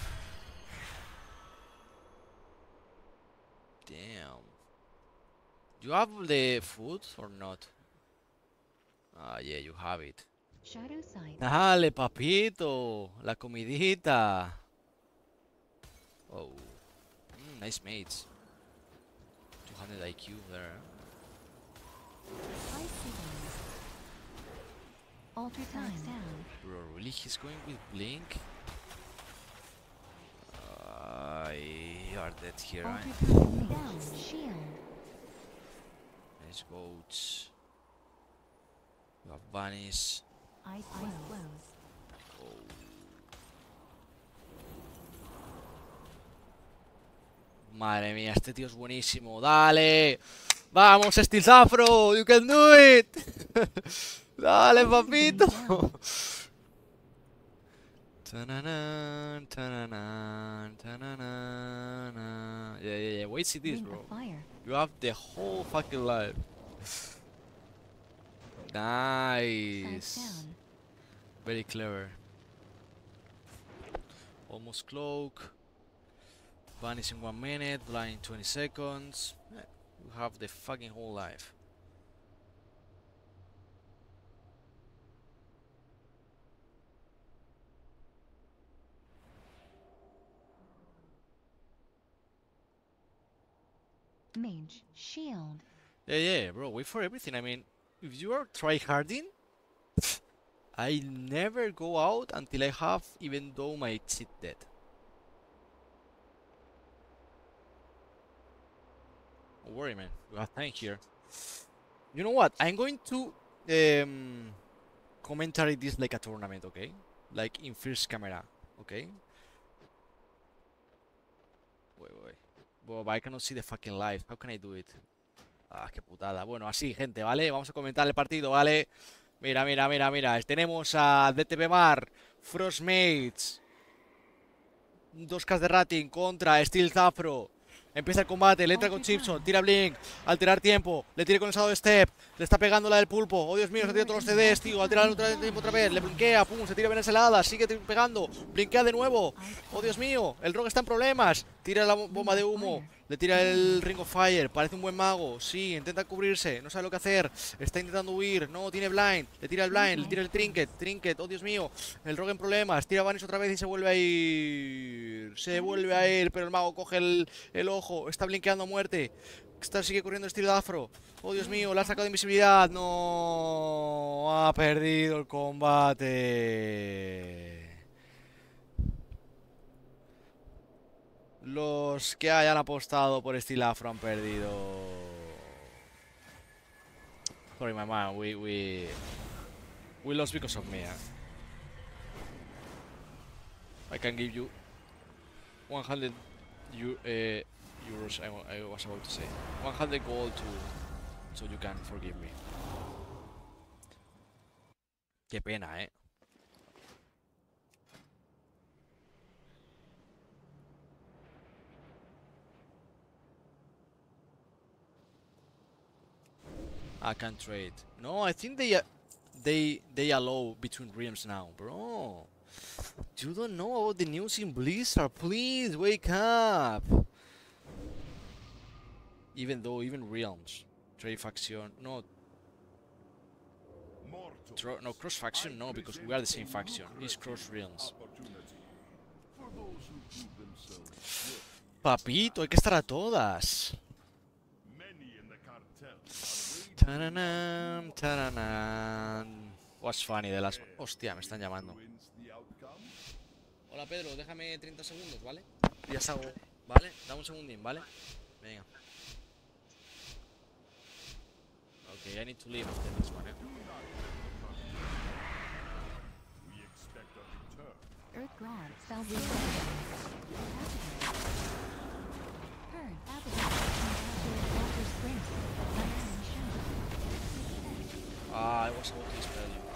Damn. Do you have the food or not? Ah, yeah, you have it. Shadow Sight. Dale, papito. La comidita. Oh. Nice mates. 200 IQ there. Icy gains. Alter time down. Bro, really? He's going with Blink? You are dead here, right? Alter time down. Shield. Nice goats. You have Vanish. Ice flows. Madre mía, este tío es buenísimo. ¡Dale! ¡Vamos, Steel Zafro! ¡You can do it! ¡Dale, papito! Tananan, tananan, tananan. Yeah. Wait, see this, Ring bro. of fire. You have the whole fucking life. Sides Nice. down. Very clever. Almost cloak. Vanish in 1 minute. Blind in 20 seconds. You have the fucking whole life. Mage shield. Yeah, bro. Wait for everything. I mean, if you are tryharding, I never go out until I have, even though my cheat dead. Don't worry, man. We have time here. You know what? I'm going to commentary this like a tournament, okay? Like in first camera, okay? Wait. But I cannot see the fucking live. How can I do it? Ah, qué putada. Bueno, así, gente, ¿vale? Vamos a comentar el partido, ¿vale? Mira. Tenemos a DTP Mar, Frostmates, 2K de rating contra Steel Zafro. Empieza el combate, le entra con Chipson, tira Blink, alterar tiempo, le tira con el Shadow Step, le está pegando la del pulpo. Oh Dios mío, se tira todos los CDs, tío. Alterar otra tiempo otra vez, le blinkea, pum, se tira Venezuela, sigue pegando, blinkea de nuevo. Oh Dios mío, el Rogue está en problemas. Tira la bomba de humo, le tira el Ring of Fire, parece un buen mago. Sí, intenta cubrirse, no sabe lo que hacer. Está intentando huir, no, tiene blind, le tira el blind, le tira el trinket, oh Dios mío. El Rogue en problemas, tira Vanish otra vez y se vuelve a ir. Se vuelve a ir, pero el mago coge el ojo, está blinkeando a muerte. Sigue corriendo estilo afro. Oh Dios mío, le ha sacado de invisibilidad. No, ha perdido el combate. Los que hayan apostado por estilo afro han perdido. Sorry, my man, we lost because of me. I can give you 100 euros. I was about to say 100 gold so you can forgive me. Qué pena, I can trade. No, I think they allow between realms now, bro. You don't know about the news in Blizzard. Please wake up. Even realms, trade faction, no, cross faction, no, because we are the same faction. It's cross realms. Papito, hay que estar a todas. Taranan. What's funny de las... Hostia, me están llamando. Hola Pedro, déjame 30 segundos, ¿vale? Ya salgo, ¿vale? Dame un segundín, ¿vale? Venga. Okay, I need to leave after this one, Earth God spells the Turn. Walker's Spring. Ah, I was about to spell you.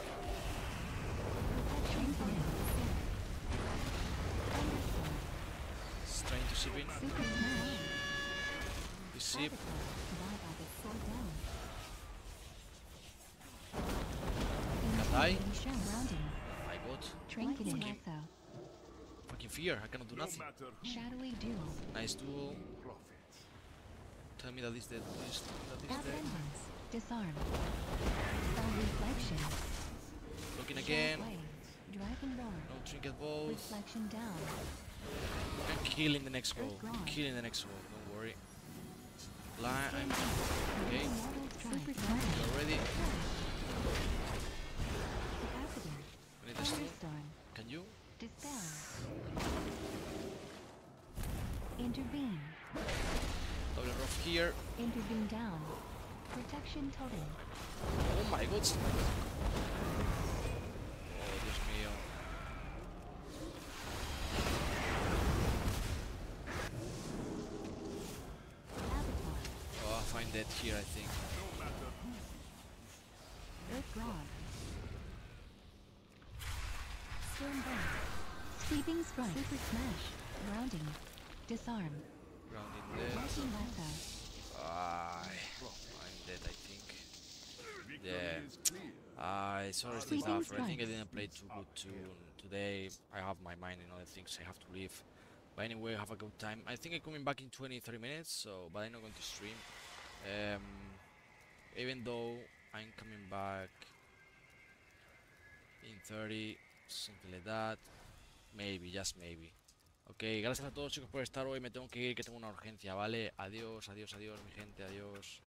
It's trying to ship in. You ship. I got fucking fear. I cannot do nothing. Shadowy duel. Nice duel. Tell me that is dead. Please tell me that is dead. Disarm. Spell reflection. Looking again. Dragon Roar. No trinket balls. Reflection down. You can kill in the next row. You can kill in the next row. Don't worry. I'm okay. You're ready. We need a stone. Can you? Dispel. Intervene. Double rough here. Intervene down. Protection totem. Oh my god. Oh, Dios mío. Avatar. Oh, I find dead here, I think. Earth Grog. Storm Burn. Sweeping Strike. Super Smash. Grounding. Disarm. Grounding dead. Mighty Lasso. I'm dead, I think. Yeah. Sorry, Steve Sweeping Afro. I think I strikes. didn't play too good today. I have my mind in other things. I have to leave. But anyway, have a good time. I think I'm coming back in 20-30 minutes. So, but I'm not going to stream. Even though I'm coming back in 30, something like that. Maybe, just maybe. Ok, gracias a todos chicos por estar hoy. Me tengo que ir, que tengo una urgencia, ¿vale? Adiós, adiós, adiós, mi gente, adiós.